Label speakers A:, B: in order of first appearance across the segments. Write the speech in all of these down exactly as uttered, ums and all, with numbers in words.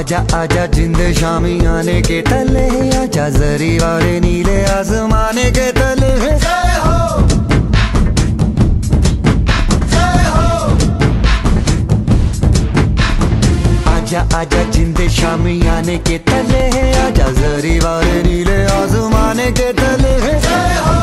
A: आजा आजा जिंद शामी आने के तले, आजा जरी वाले नीले आसमाने के तले। जय हो जय हो। आजा आजा जिंद शामी आने के तले, आजा जरी वाले नीले आसमाने के तले। जय हो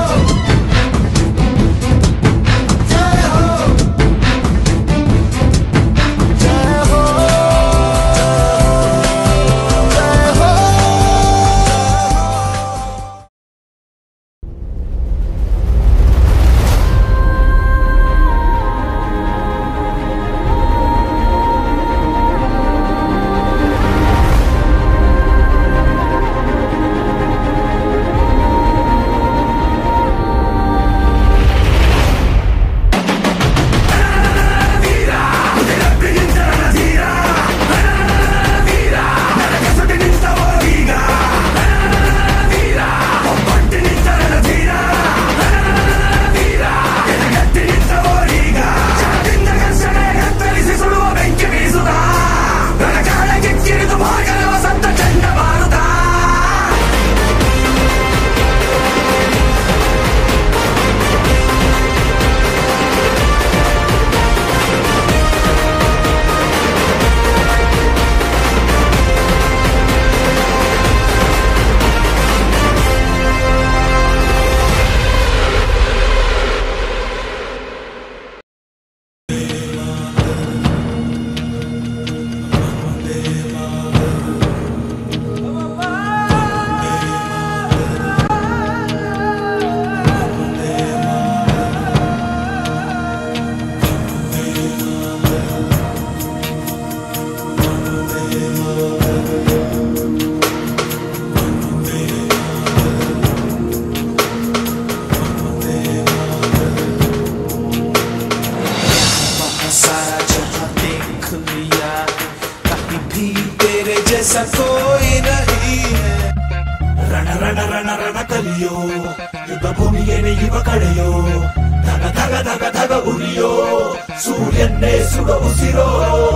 B: जैसा कोई नहीं है। रಣ ರಣ ರಣ ರಣ ಕಲಿಯೋ, ಯುದ್ಧ ಭೂಮಿಯೇನೆ ಇವ ಕಡೆಯೋ, ಧಗ ಧಗ ಧಗ ಧಗ ಉರಿಯೋ, ಸೂರ್ಯನ್ನೇ ಸುಡ ಉಸಿರೋ.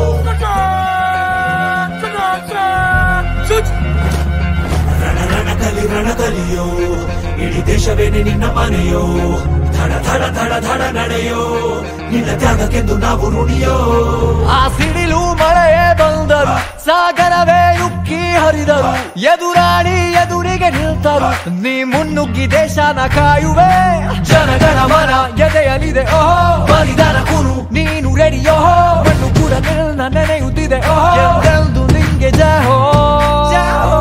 B: ರಣ ರಣ ಕಲಿ ರಣ ಕಲಿಯೋ, ಇಡೀ ದೇಶವೇನೆ ನಿನ್ನ ಮನೆಯೋ, ಧಡ ಧಡ ಧಡ ಧಡ ನಡೆಯೋ, ನಿನ್ನ ತ್ಯಾಗಕ್ಕೆಂದು ನಾವು ಋಣಿಯೋ.
C: ಆ ಸಿಡಿಲು ಮಳೆಯೇ ಬಂದರು, ಸಾಗರವೇ ಉಕ್ಕಿ ಹರಿದರು, ಎದುರಾಳಿ ಎದುರಿಗೆ ನಿಲ್ತರು, ನೀ ಮುನ್ನುಗ್ಗಿ ದೇಶನ ಕಾಯುವೆ. ಜನಗಣ ಮನ ಎದೆಯಲಿದೆ ಓಹೋ, ಬಲಿದಾನ ಕುರು ನೀನು ರೆಡಿಯೋ, ಮಣ್ಣು ಕೂಡ ನಿನ್ನ ನೆನೆಯುತ್ತಿದೆ ಓಹೋ, ಎಂದೆಂದು ನಿಂಗೆ ಜಯ ಹೋ ಜಯ ಹೋ.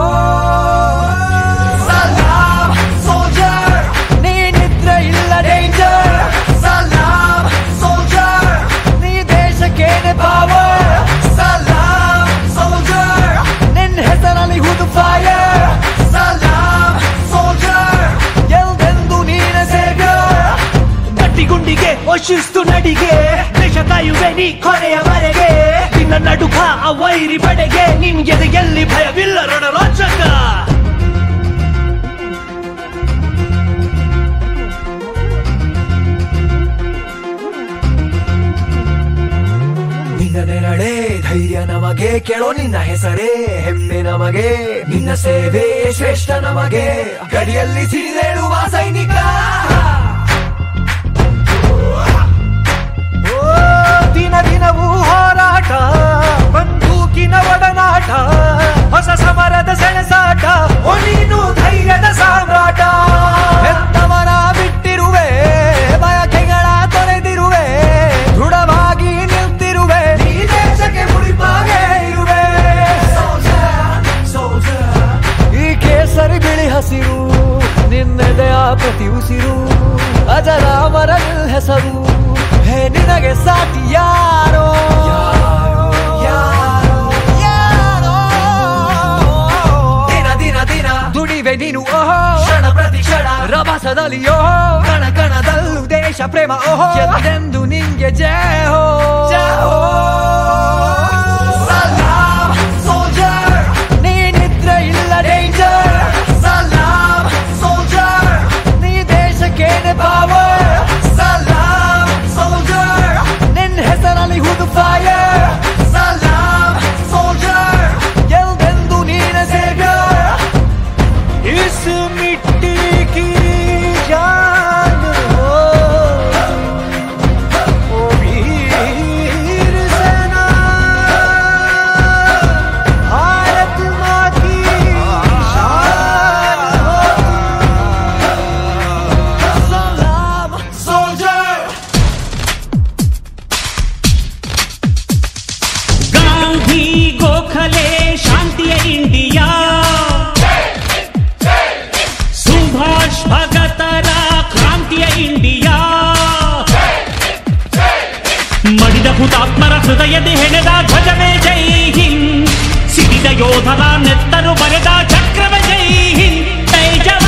C: ಸಲಾಮ್ ಸೋಲ್ಜರ್, ನೀ ನಿದ್ರೆ ಇಲ್ಲ ಡೇಂಜರ್. ಸಲಾಮ್ ಸೋಲ್ಜರ್, ನೀ ದೇಶಕ್ಕೇನೆ ಪವರ್. ಸಲಾಮ್ ಸೋಲ್ಜರ್, ನಿನ್ನ ಹೆಸರಲ್ಲಿ ಹುದು ಫೈರ್. ಸಲಾಮ್ ಸೋಲ್ಜರ್, ಎಲ್ದೆಂದು ನೀನೆ ಸೇವ್ಯರ್. ಗಟ್ಟಿಗುಂಡಿಗೆ ಶಿಸ್ತು ನಡಿಗೆ, ದೇಶ ಕಾಯುವೆ ನೀ ಕೊನೆಯವರೆಗೆ. ನಿನ್ನ ನಡುಕ ಆ ವೈರಿ ಪಡೆಗೆ, ನಿನ್ಗೆ ಎಲ್ಲಿ ಭಯವಿಲ್ಲ ರಣರೋಚಕ. ನಿನ್ನ ನೆರಳೆ ಧೈರ್ಯ ನಮಗೆ, ಕೇಳೋ ನಿನ್ನ ಹೆಸರೇ ಹೆಮ್ಮೆ ನಮಗೆ, ನಿನ್ನ ಸೇವೆ ಶ್ರೇಷ್ಠ ನಮಗೆ, ಗಡಿಯಲ್ಲಿ ಸಿಡಿದೇಳುವ ಸೈನಿಕ. ದಿನ ದಿನವೂ ಹೋರಾಟ, ಬಂದೂಕಿನ ಒಡನಾಟ, ಹೊಸ ಸಮರದ ಸೆಣಸಾಟ, ಓ ನೀನು ಧೈರ್ಯದ ಸಾಮ್ರಾಟ. ಹೆತ್ತವರ ಬಿಟ್ಟಿರುವೆ, ಬಯಕೆಗಳ ತೊರೆದಿರುವೆ, ದೃಢವಾಗಿ ನಿಲ್ತಿರುವೆ, ನೀ ದೇಶಕ್ಕೆ ಮುಡಿಪಾಗೆ ಇರುವೆ. ಈ ಕೇಸರಿ ಬಿಳಿ ಹಸಿರು, ನಿನ್ನೆದೆಯ ಪ್ರತಿ ಉಸಿರು, ಅಜರಾಮರ ನಿಲ್ ಹೆಸರು, ಹೇ ನಿನಗೆ ಸಾಟಿ ಯಾರೋ ಯಾರೋ. ದಿನ ದಿನ ದಿನ ದುಡಿವೆ ನೀನು ಓಹೋ, ಕ್ಷಣ ಪ್ರತಿ ಕ್ಷಣ ರಭಸದಲ್ಲಿ ಓಹೋ, ಕಣ ಕಣದಲ್ಲೂ ದೇಶ ಪ್ರೇಮ ಓಹೋ, ಎಂದೆಂದು ನಿಂಗೆ ಜಯ ಹೋ ಜಯ ಹೋ. ಸಲಾಮ್ ಸೋಲ್ಜರ್, ನೀ ನಿದ್ರೆ ಇಲ್ಲ ಡೇಂಜರ್. ಸಲಾಮ್ ಸೋಲ್ಜರ್, ನೀ ದೇಶಕ್ಕೇನೆ ಪವರ್. ಸಲಾಮ್ ಸೋಲ್ಜರ್, ನಿನ್ನ ಹೆಸರಲ್ಲಿ ಹುದು ಫೈರ್. ಸಲಾಮ್ ಸೋಲ್ಜರ್, ಎಲ್
D: ಹೃದಯದಿ ಹೆಣೆದ ಧ್ವಜವೇ ಜೈ ಹಿಂದ್, ಸಿಡಿದ ಯೋಧರ ನೆತ್ತರು ಬರೆದ ಚಕ್ರವೇ ಜೈ ಹಿಂದ್. ಜೈ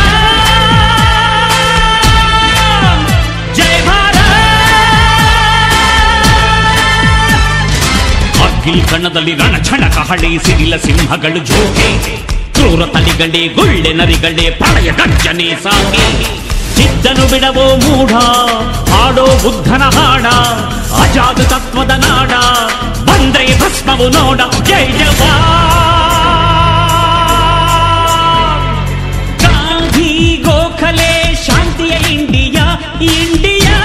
D: ಜವಾನ್ ಜೈ ಭಾರತ್. ಕಾರ್ಗಿಲ್ ಕಣದಲ್ಲಿ ರಣಛಣ ಕಹಳೆ ಸಿಡಿಲ ಸಿಂಹಗಳು ಜೋಗೆ, ಕ್ರೂರ ತಲಿಗಳೇ ಗುಳ್ಳೆ ನರಿಗಳೇ ಪ್ರಳಯ ಗರ್ಜನೆ ಸಾಗಿ. ಚಿದ್ದನು ಬಿಡವೋ ಮೂಢ, ಹಾಡೋ ಬುದ್ಧನ ಹಾಡ, ಅಜಾದ ತತ್ವದ ನಾಡ, ಬಂದ್ರೆ ಭಸ್ಮವು ನೋಡ. ಜೈ ಜವಾನ್ ಗಾಂಧಿ ಗೋಖಲೆ ಶಾಂತಿಯ ಇಂಡಿಯಾ ಇಂಡಿಯಾ.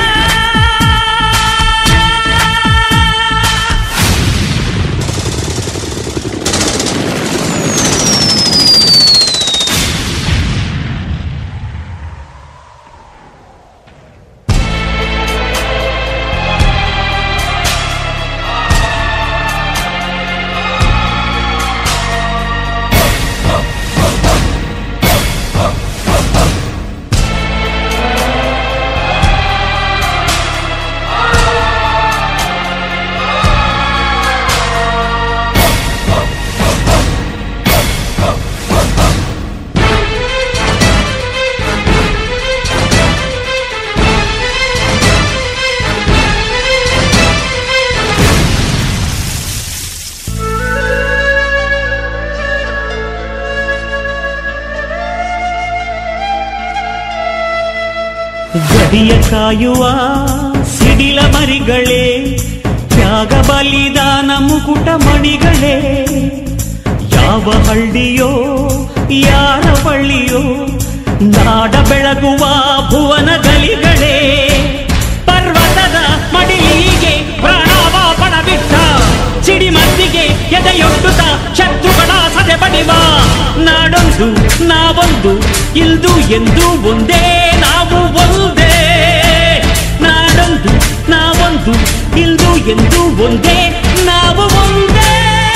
D: ಗಡಿಯ ಕಾಯುವ ಸಿಡಿಲ ಮರಿಗಳೇ, ತ್ಯಾಗ ಬಲಿದಾನ ಮುಕುಟ ಮಣಿಗಳೇ, ಯಾವ ಹಳ್ಳಿಯೋ ಯಾರ ಬಳ್ಳಿಯೋ ನಾಡ ಬೆಳಗುವ ಭುವನ ಗಲಿಗಳೇ, ಪರ್ವತದ ಮಡಿಲಿಗೆ ಪ್ರಾಣವ ಪಣಬಿಟ್ಟ ಸಿಡಿಮದ್ದಿಗೆ ಎದೆಯೊಡ್ಡುತ್ತ ಶತ್ರುಗಳ ಸದೆ ಬಡಿವ. ನಾಡೊಂದು ನಾವೊಂದು ಇಲ್ದು ಎಂದು ಒಂದೇ ನಾವು ಒಂದೇ, ನಾಡೊಂದು ನಾವೊಂದು ಇಲ್ದು ಎಂದು ಒಂದೇ ನಾವು ಒಂದೇ.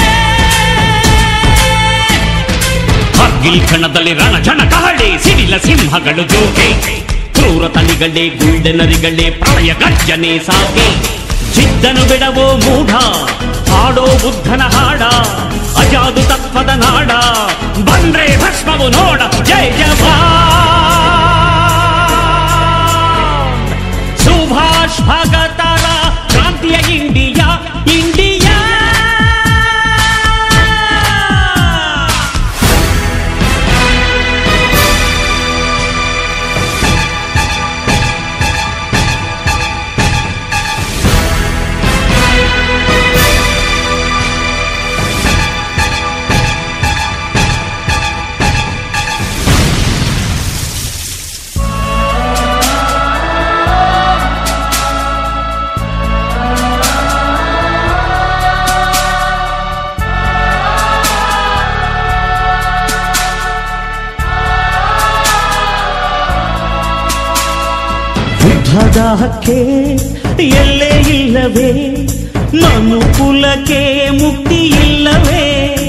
D: ಕಾರ್ಗಿಲ್ ಕಣದಲ್ಲಿ ರಣಜನ ಕಹಳೆ ಸಿಡಿಲ ಸಿಂಹಗಳು ಜೋಗೆ, ಕ್ರೂರ ತಲಿಗಳೇ ಗುಳ್ಳೆ ನರಿಗಳೇ ಪ್ರಳಯ ಗರ್ಜನೆ ಸಾಗೆ. ಚಿದ್ದನು ಬಿಡವೋ ಮೂಢ, ಹಾಡೋ ಬುದ್ಧನ ಹಾಡ, ಅಜಾದು ತತ್ವದ ನಾಡ, ಬಂದ್ರೆ ಭಸ್ಮವು ನೋಡ. ಜೈ ಜವಾನ್ ಸುಭಾಷ್ ಭಗತರ ಕ್ರಾಂತಿಯ ಇಂಡಿಯಾ ಇಂಡಿಯಾ. ದಾಹಕ್ಕೆ ಎಲ್ಲೇ ಇಲ್ಲವೇ, ಮನುಕುಲಕ್ಕೆ ಮುಕ್ತಿ ಇಲ್ಲವೇ,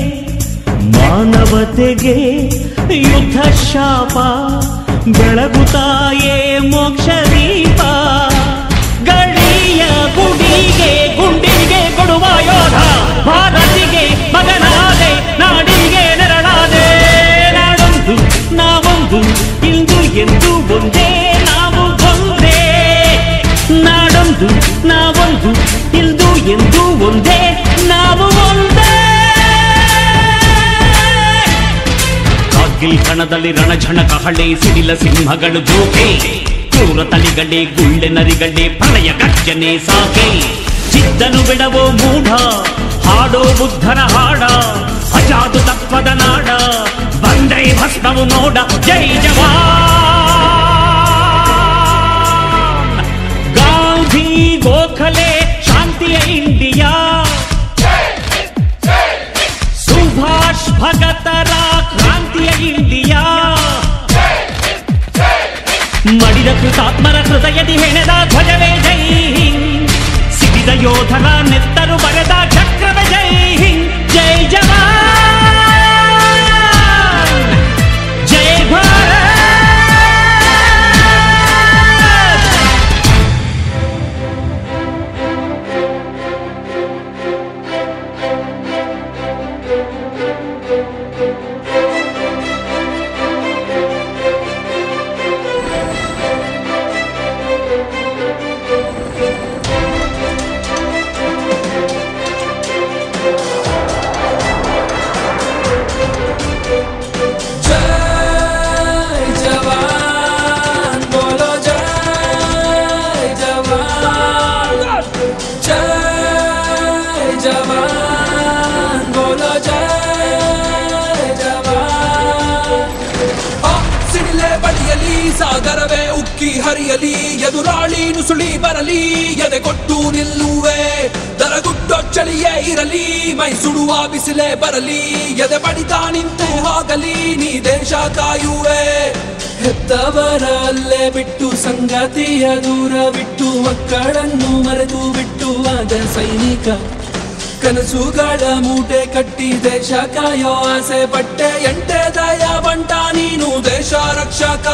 D: ಮಾನವತೆಗೆ ಯುದ್ಧ ಶಾಪ ಬೆಳಗುತ್ತಾಯೇ ಮೋಕ್ಷ ದೀಪ. ಗಡಿಯ ಗುಡಿಗೆ ಗುಂಡಿಗೆ ಕೊಡುವ ಯೋಧ, ಭಾರತಿಗೆ ಮಗನಾದೆ ನಾಡಿಗೆ ನೆರಳಾದೆ. ನಾಡೊಂದು ನಾವೊಂದು ಇಂದು ಎಂದು ಒಂದೇ ನಾವು ಒಂದೇ, ನಾಡೊಂದು ನಾವೊಂದು ಇಂದು ಎಂದು ಒಂದೇ ನಾವು ಒಂದೇ. ಕಾರ್ಗಿಲ್ ಕಣದಲ್ಲಿ ರಣಝಣ ಕಹಳೆ ಸಿಡಿಲ ಸಿಂಹಗಳು ಜೋಗೆ, ಕ್ರೂರ ತಲಿಗಳೇ ಗುಳ್ಳೆ ನರಿಗಳೇ ಪ್ರಳಯ ಗರ್ಜನೆ ಸಾಗೆ. ಚಿದ್ದನು ಬಿಡವೋ ಮೂಢ, ಹಾಡೋ ಬುದ್ಧನ ಹಾಡ, ಅಜಾದು ತತ್ವದ ನಾಡ, ಬಂದ್ರೆ ಭಸ್ಮವು ನೋಡ. ಜೈ ಜವಾನ್ ಗಾಂಧಿ ಗೋಖಲೆ ಶಾಂತಿಯ ಇಂಡಿಯಾ, ಸುಭಾಷ್ ಭಗತರ ಕ್ರಾಂತಿಯ ಇಂಡಿಯಾ. ಮಡಿದ ಕೃತಾತ್ಮರ ಹೃದಯದಿ ಹೆಣೆದ ಧ್ವಜವೇ ಜೈ ಹಿಂದ್, ಸಿಡಿದ ಯೋಧರ ನೆತ್ತರು ಬರೆದ ಚಕ್ರವೇ ಜೈ ಹಿಂದ್. ಜೈ ಜವಾನ್ ಜೈ ಭಾರತ್.
B: ಸಾಗರವೇ ಉಕ್ಕಿ ಹರಿಯಲಿ, ಎದುರಾಳಿ ನುಸುಳಿ ಬರಲಿ, ಎದೆ ಕೊಟ್ಟು ನಿಲ್ಲುವೆ. ದರಗುಟ್ಟೋ ಚಳಿಯೇ ಇರಲಿ, ಮೈ ಸುಡುವ ಬಿಸಿಲೇ ಬರಲಿ, ಎದೆ ಬಡಿತ ನಿಂತು ಹೋಗಲಿ, ನೀ ದೇಶ ಕಾಯುವೆ. ಹೆತ್ತವರ ಅಲ್ಲೇ ಬಿಟ್ಟು, ಸಂಗಾತಿಯ ದೂರ ಬಿಟ್ಟು, ಮಕ್ಕಳನ್ನು ಮರೆತು ಬಿಟ್ಟು ಆದ ಸೈನಿಕ. ಕನಸುಗಳ ಮೂಟೆ ಕಟ್ಟಿ ದೇಶ ಕಾಯೋ ಆಸೆ ಪಟ್ಟೆ, ಎಂಟೆ ದಯ ಬಂಟ ನೀನು ದೇಶ ರಕ್ಷಕ.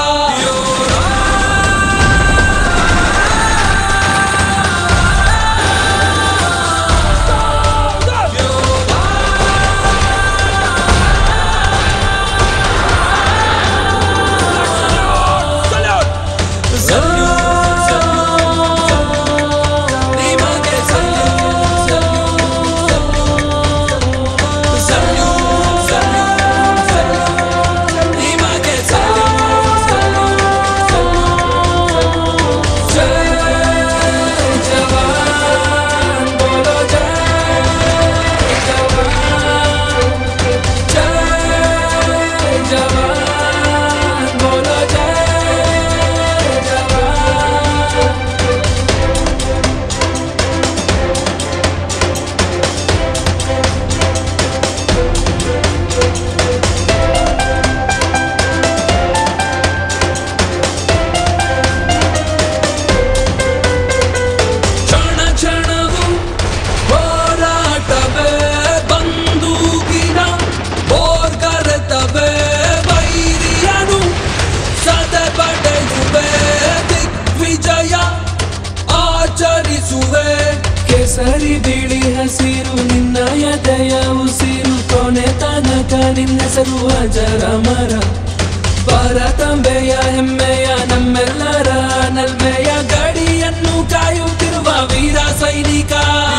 B: ಕೇಸರಿ ಬಿಳಿ ಹಸಿರು ನಿನ್ನ ಎದೆಯ ಉಸಿರು, ಕೊನೆ ತನಕ ನಿನ್ನೆಸರು ಅಜರಾಮರ. ಭಾರತಾಂಬೆಯ ಹೆಮ್ಮೆಯ ನಮ್ಮೆಲ್ಲರ ನಲ್ಮೆಯ ಗಡಿಯನ್ನು ಕಾಯುತ್ತಿರುವ ವೀರ ಸೈನಿಕ.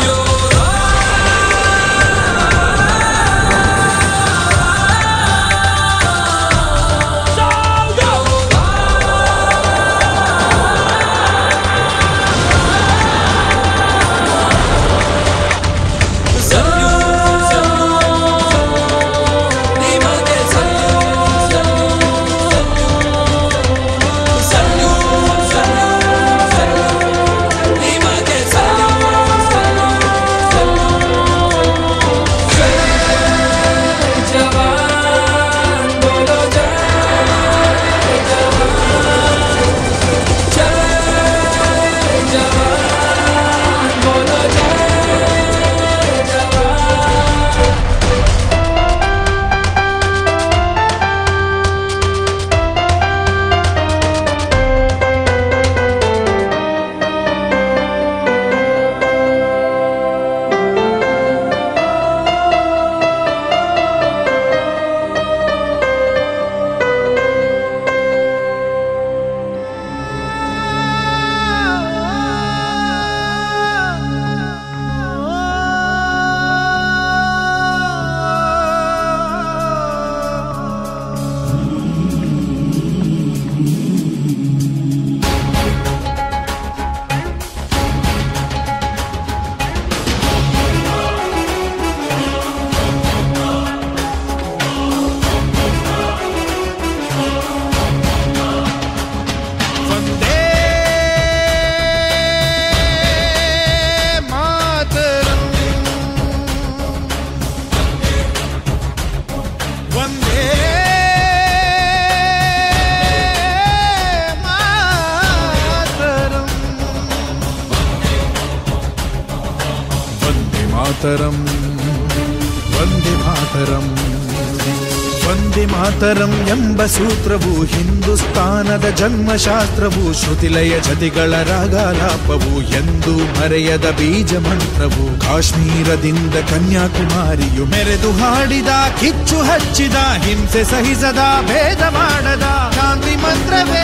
E: ಮಾತರಂ ವಂದೇ ಮಾತರಂ ವಂದೇ ಮಾತರಂ ಎಂಬ ಸೂತ್ರವು ಹಿಂದೂಸ್ತಾನದ ಜನ್ಮಶಾಸ್ತ್ರವು, ಶ್ರುತಿಲಯ ಜತಿಗಳ ರಾಗಾಲಾಪವು, ಎಂದು ಮರೆಯದ ಬೀಜ ಮಂತ್ರವು. ಕಾಶ್ಮೀರದಿಂದ ಕನ್ಯಾಕುಮಾರಿಯು ಮೆರೆದು ಹಾಡಿದ, ಕಿಚ್ಚು ಹಚ್ಚಿದ, ಹಿಂಸೆ ಸಹಿಸದ, ಭೇದ ಮಾಡದ ಶಾಂತಿ ಮಂತ್ರವೇ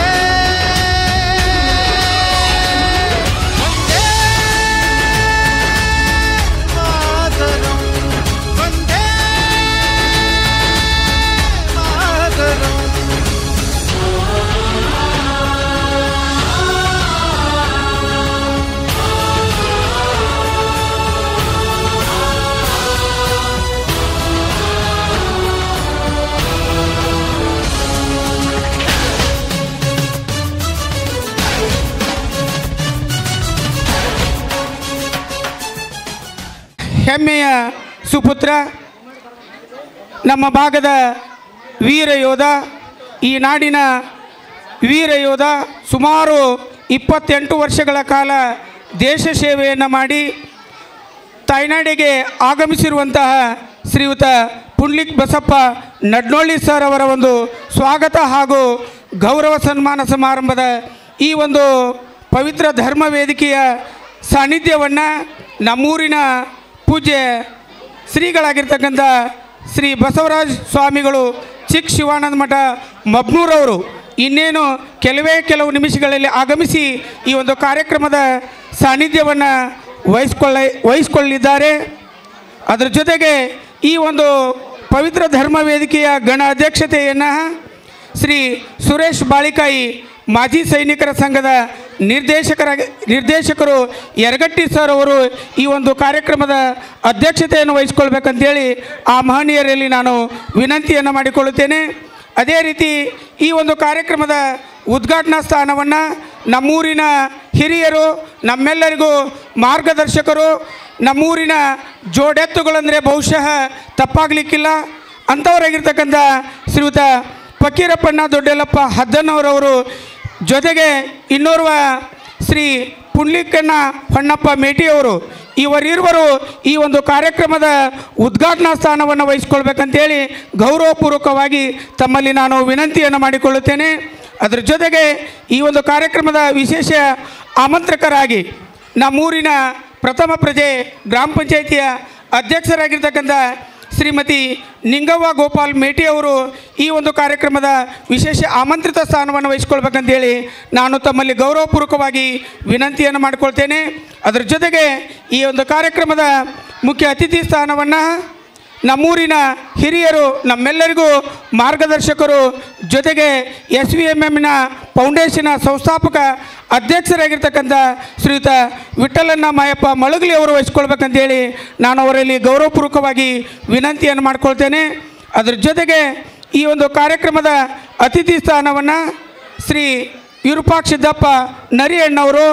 F: ಹೆಮ್ಮೆಯ ಸುಪುತ್ರ, ನಮ್ಮ ಭಾಗದ ವೀರ ಯೋಧ, ಈ ನಾಡಿನ ವೀರ ಯೋಧ. ಸುಮಾರು ಇಪ್ಪತ್ತೆಂಟು ವರ್ಷಗಳ ಕಾಲ ದೇಶ ಸೇವೆಯನ್ನು ಮಾಡಿ ತಾಯ್ನಾಡಿಗೆ ಆಗಮಿಸಿರುವಂತಹ ಶ್ರೀಯುತ ಪುಂಡ್ಲಿಕ್ ಬಸಪ್ಪ ನಡ್ನೊಳ್ಳಿ ಸರ್ ಅವರ ಒಂದು ಸ್ವಾಗತ ಹಾಗೂ ಗೌರವ ಸನ್ಮಾನ ಸಮಾರಂಭದ ಈ ಒಂದು ಪವಿತ್ರ ಧರ್ಮ ವೇದಿಕೆಯ ಸಾನ್ನಿಧ್ಯವನ್ನು ನಮ್ಮೂರಿನ ಪೂಜ್ಯ ಶ್ರೀಗಳಾಗಿರ್ತಕ್ಕಂಥ ಶ್ರೀ ಬಸವರಾಜ ಸ್ವಾಮಿಗಳು ಚಿಕ್ಕ ಶಿವಾನಂದ ಮಠ ಮಬ್ನೂರವರು ಇನ್ನೇನು ಕೆಲವೇ ಕೆಲವು ನಿಮಿಷಗಳಲ್ಲಿ ಆಗಮಿಸಿ ಈ ಒಂದು ಕಾರ್ಯಕ್ರಮದ ಸಾನ್ನಿಧ್ಯವನ್ನು ವಹಿಸ್ಕೊಳ್ಳ ವಹಿಸ್ಕೊಳ್ಳಿದ್ದಾರೆ. ಅದರ ಜೊತೆಗೆ ಈ ಒಂದು ಪವಿತ್ರ ಧರ್ಮ ವೇದಿಕೆಯ ಗಣ ಅಧ್ಯಕ್ಷತೆಯನ್ನು ಶ್ರೀ ಸುರೇಶ್ ಬಾಳಿಕಾಯಿ ಮಾಜಿ ಸೈನಿಕರ ಸಂಘದ ನಿರ್ದೇಶಕರ ನಿರ್ದೇಶಕರು ಯರಗಟ್ಟಿ ಸರ್ ಅವರು ಈ ಒಂದು ಕಾರ್ಯಕ್ರಮದ ಅಧ್ಯಕ್ಷತೆಯನ್ನು ವಹಿಸ್ಕೊಳ್ಬೇಕಂತೇಳಿ ಆ ಮಹನೀಯರಲ್ಲಿ ನಾನು ವಿನಂತಿಯನ್ನು ಮಾಡಿಕೊಳ್ಳುತ್ತೇನೆ. ಅದೇ ರೀತಿ ಈ ಒಂದು ಕಾರ್ಯಕ್ರಮದ ಉದ್ಘಾಟನಾ ಸ್ಥಾನವನ್ನು ನಮ್ಮೂರಿನ ಹಿರಿಯರು, ನಮ್ಮೆಲ್ಲರಿಗೂ ಮಾರ್ಗದರ್ಶಕರು, ನಮ್ಮೂರಿನ ಜೋಡೆತ್ತುಗಳಂದರೆ ಬಹುಶಃ ತಪ್ಪಾಗಲಿಕ್ಕಿಲ್ಲ ಅಂಥವರಾಗಿರ್ತಕ್ಕಂಥ ಶ್ರೀಯುತ ಫಕೀರಪ್ಪಣ್ಣ ದೊಡ್ಡೆಲ್ಲಪ್ಪ ಹದ್ದನ್ನವರವರು, ಜೊತೆಗೆ ಇನ್ನೋರ್ವ ಶ್ರೀ ಪುಂಡ್ಲಿಕಣ್ಣ ಹೊನ್ನಪ್ಪ ಮೇಟಿಯವರು, ಇವರಿರುವರು ಈ ಒಂದು ಕಾರ್ಯಕ್ರಮದ ಉದ್ಘಾಟನಾ ಸ್ಥಾನವನ್ನು ವಹಿಸ್ಕೊಳ್ಬೇಕಂತೇಳಿ ಗೌರವಪೂರ್ವಕವಾಗಿ ತಮ್ಮಲ್ಲಿ ನಾನು ವಿನಂತಿಯನ್ನು ಮಾಡಿಕೊಳ್ಳುತ್ತೇನೆ. ಅದರ ಜೊತೆಗೆ ಈ ಒಂದು ಕಾರ್ಯಕ್ರಮದ ವಿಶೇಷ ಆಮಂತ್ರಕರಾಗಿ ನಮ್ಮೂರಿನ ಪ್ರಥಮ ಪ್ರಜೆ ಗ್ರಾಮ ಪಂಚಾಯಿತಿಯ ಅಧ್ಯಕ್ಷರಾಗಿರ್ತಕ್ಕಂಥ ಶ್ರೀಮತಿ ನಿಂಗವ್ವ ಗೋಪಾಲ್ ಮೇಟಿ ಅವರು ಈ ಒಂದು ಕಾರ್ಯಕ್ರಮದ ವಿಶೇಷ ಆಮಂತ್ರಿತ ಸ್ಥಾನವನ್ನು ವಹಿಸ್ಕೊಳ್ಬೇಕಂತೇಳಿ ನಾನು ತಮ್ಮಲ್ಲಿ ಗೌರವಪೂರ್ವಕವಾಗಿ ವಿನಂತಿಯನ್ನು ಮಾಡಿಕೊಳ್ತೇನೆ. ಅದರ ಜೊತೆಗೆ ಈ ಒಂದು ಕಾರ್ಯಕ್ರಮದ ಮುಖ್ಯ ಅತಿಥಿ ಸ್ಥಾನವನ್ನು ನಮ್ಮೂರಿನ ಹಿರಿಯರು, ನಮ್ಮೆಲ್ಲರಿಗೂ ಮಾರ್ಗದರ್ಶಕರು, ಜೊತೆಗೆ ಎಸ್ ವಿ ಎಮ್ ಎಮ್ನ ಫೌಂಡೇಶನ್ನ ಸಂಸ್ಥಾಪಕ ಅಧ್ಯಕ್ಷರಾಗಿರ್ತಕ್ಕಂಥ ಶ್ರೀಯುತ ವಿಠಲಣ್ಣ ಮಾಯಪ್ಪ ಮಳಗಲಿ ಅವರು ವಹಿಸ್ಕೊಳ್ಬೇಕಂತೇಳಿ ನಾನು ಅವರಲ್ಲಿ ಗೌರವಪೂರ್ವಕವಾಗಿ ವಿನಂತಿಯನ್ನು ಮಾಡಿಕೊಳ್ತೇನೆ. ಅದರ ಜೊತೆಗೆ ಈ ಒಂದು ಕಾರ್ಯಕ್ರಮದ ಅತಿಥಿ ಸ್ಥಾನವನ್ನು ಶ್ರೀ ವಿರೂಪಾಕ್ಷಿದ್ದಪ್ಪ ನರಿಯಣ್ಣವರು,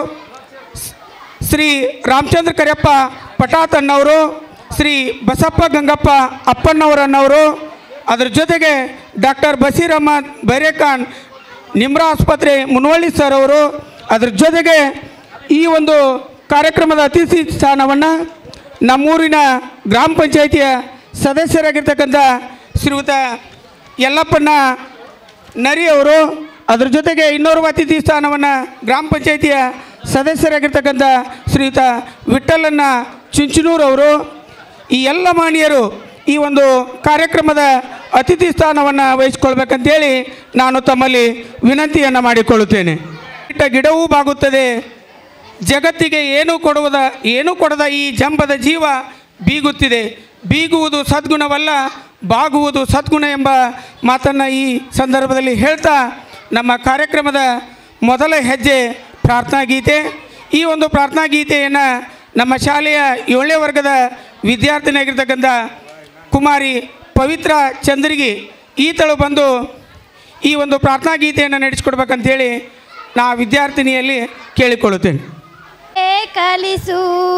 F: ಶ್ರೀ ರಾಮಚಂದ್ರ ಕರಿಯಪ್ಪ ಪಟಾತಣ್ಣವರು, ಶ್ರೀ ಬಸಪ್ಪ ಗಂಗಪ್ಪ ಅಪ್ಪಣ್ಣವರನ್ನವರು, ಅದರ ಜೊತೆಗೆ ಡಾಕ್ಟರ್ ಬಸೀರ್ ಅಹಮದ್ ಬೈರೇಖಾನ್ ನಿಮ್ರಾ ಆಸ್ಪತ್ರೆ ಮುನವಳ್ಳಿ ಸರ್ ಅವರು, ಅದರ ಜೊತೆಗೆ ಈ ಒಂದು ಕಾರ್ಯಕ್ರಮದ ಅತಿಥಿ ಸ್ಥಾನವನ್ನು ನಮ್ಮೂರಿನ ಗ್ರಾಮ ಪಂಚಾಯಿತಿಯ ಸದಸ್ಯರಾಗಿರ್ತಕ್ಕಂಥ ಶ್ರೀಯುತ ಯಲ್ಲಪ್ಪಣ್ಣ ನರಿಯವರು, ಅದರ ಜೊತೆಗೆ ಇನ್ನೋರ್ವ ಅತಿಥಿ ಸ್ಥಾನವನ್ನು ಗ್ರಾಮ ಪಂಚಾಯಿತಿಯ ಸದಸ್ಯರಾಗಿರ್ತಕ್ಕಂಥ ಶ್ರೀಯುತ ವಿಠಲಣ್ಣ ಚುಂಚನೂರವರು, ಈ ಎಲ್ಲ ಮಾನ್ಯರು ಈ ಒಂದು ಕಾರ್ಯಕ್ರಮದ ಅತಿಥಿ ಸ್ಥಾನವನ್ನು ವಹಿಸ್ಕೊಳ್ಬೇಕಂತೇಳಿ ನಾನು ತಮ್ಮಲ್ಲಿ ವಿನಂತಿಯನ್ನು ಮಾಡಿಕೊಳ್ಳುತ್ತೇನೆ. ಇಟ್ಟ ಗಿಡವೂ ಬಾಗುತ್ತದೆ, ಜಗತ್ತಿಗೆ ಏನೂ ಕೊಡುವುದ ಏನೂ ಕೊಡದ ಈ ಜಂಬದ ಜೀವ ಬೀಗುತ್ತಿದೆ. ಬೀಗುವುದು ಸದ್ಗುಣವಲ್ಲ, ಬಾಗುವುದು ಸದ್ಗುಣ ಎಂಬ ಮಾತನ್ನು ಈ ಸಂದರ್ಭದಲ್ಲಿ ಹೇಳ್ತಾ ನಮ್ಮ ಕಾರ್ಯಕ್ರಮದ ಮೊದಲ ಹೆಜ್ಜೆ ಪ್ರಾರ್ಥನಾ ಗೀತೆ. ಈ ಒಂದು ಪ್ರಾರ್ಥನಾ ಗೀತೆಯನ್ನು ನಮ್ಮ ಶಾಲೆಯ ಏಳನೇ ವರ್ಗದ ವಿದ್ಯಾರ್ಥಿನಿಯಾಗಿರ್ತಕ್ಕಂಥ ಕುಮಾರಿ ಪವಿತ್ರ ಚಂದ್ರಿಗೆ ಈತಳು ಬಂದು ಈ ಒಂದು ಪ್ರಾರ್ಥನಾ ಗೀತೆಯನ್ನು ನಡೆಸಿಕೊಡ್ಬೇಕಂತೇಳಿ ನಾ ವಿದ್ಯಾರ್ಥಿನಿಯಲ್ಲಿ ಕೇಳಿಕೊಳ್ಳುತ್ತೇನೆ.
G: ಕಲಿಸು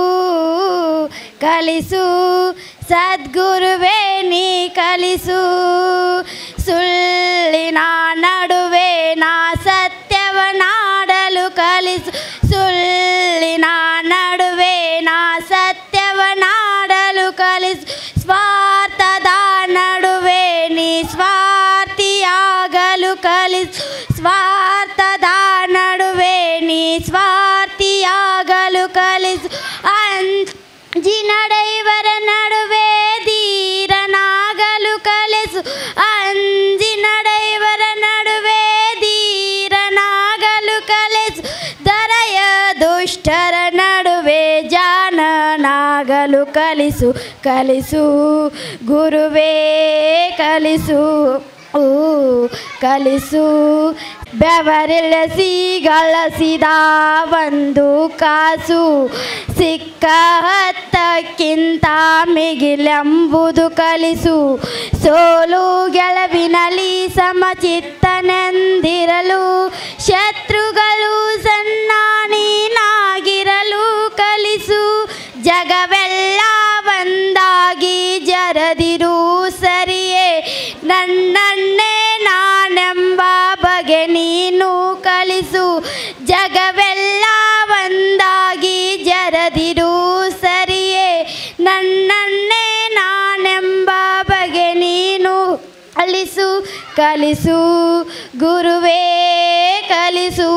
G: ಕಲಿಸು ಸದ್ಗುರುವೇ ನೀ ಕಲಿಸು, ಸುಳ್ಳಿನ ನಡುವೆ ನಾ ಸತ್ಯವನಾಡಲು ಕಲಿಸು, ಸುಳ್ಳಿನ ನಡುವೆ ನಾ ಸತ್ಯವನಾಡಲು ಕಲಿಸು, ಸ್ವಾರ್ಥದ ನಡುವೆ ನೀ ಸ್ವಾರ್ಥಿಯಾಗಲು ಕಲಿಸು, ಸ್ವಾರ್ಥದ ನಡುವೆ ನೀ ಸ್ವಾರ್ಥಿಯಾಗಲು ಕಲಿಸು, ಅಂಜಿ ನಡೆಯುವರ ನಡುವೆ ಧೀರನಾಗಲು ಕಲಿಸು, ಅಂಜಿ ನಡೆಯುವರ ನಡುವೆ ಧೀರನಾಗಲು ಕಲಿಸು, ದರೆಯ ದುಷ್ಟರ ನಡುವೆ ಜಾಣನಾಗಲು ಕಲಿಸು, ಕಲಿಸು ಗುರುವೇ ಕಲಿಸು ಕಲಿಸು. ಬೆವರಿಳಿಸಿ ಗಳಿಸಿದ ಒಂದು ಕಾಸು ಸಿಕ್ಕ ಹತ್ತಕ್ಕಿಂತ ಮಿಗಿಲೆಂಬುದು ಕಲಿಸು, ಸೋಲು ಗೆಲುವಿನಲ್ಲಿ ಸಮಚಿತ್ತನೆಂದಿರಲು, ಶತ್ರುಗಳು ಸಣ್ಣ ನೀನಾಗಿರಲು ಕಲಿಸು, ಜಗವೆಲ್ಲ ಕಲಿಸು ಕಲಿಸು ಗುರುವೇ ಕಲಿಸು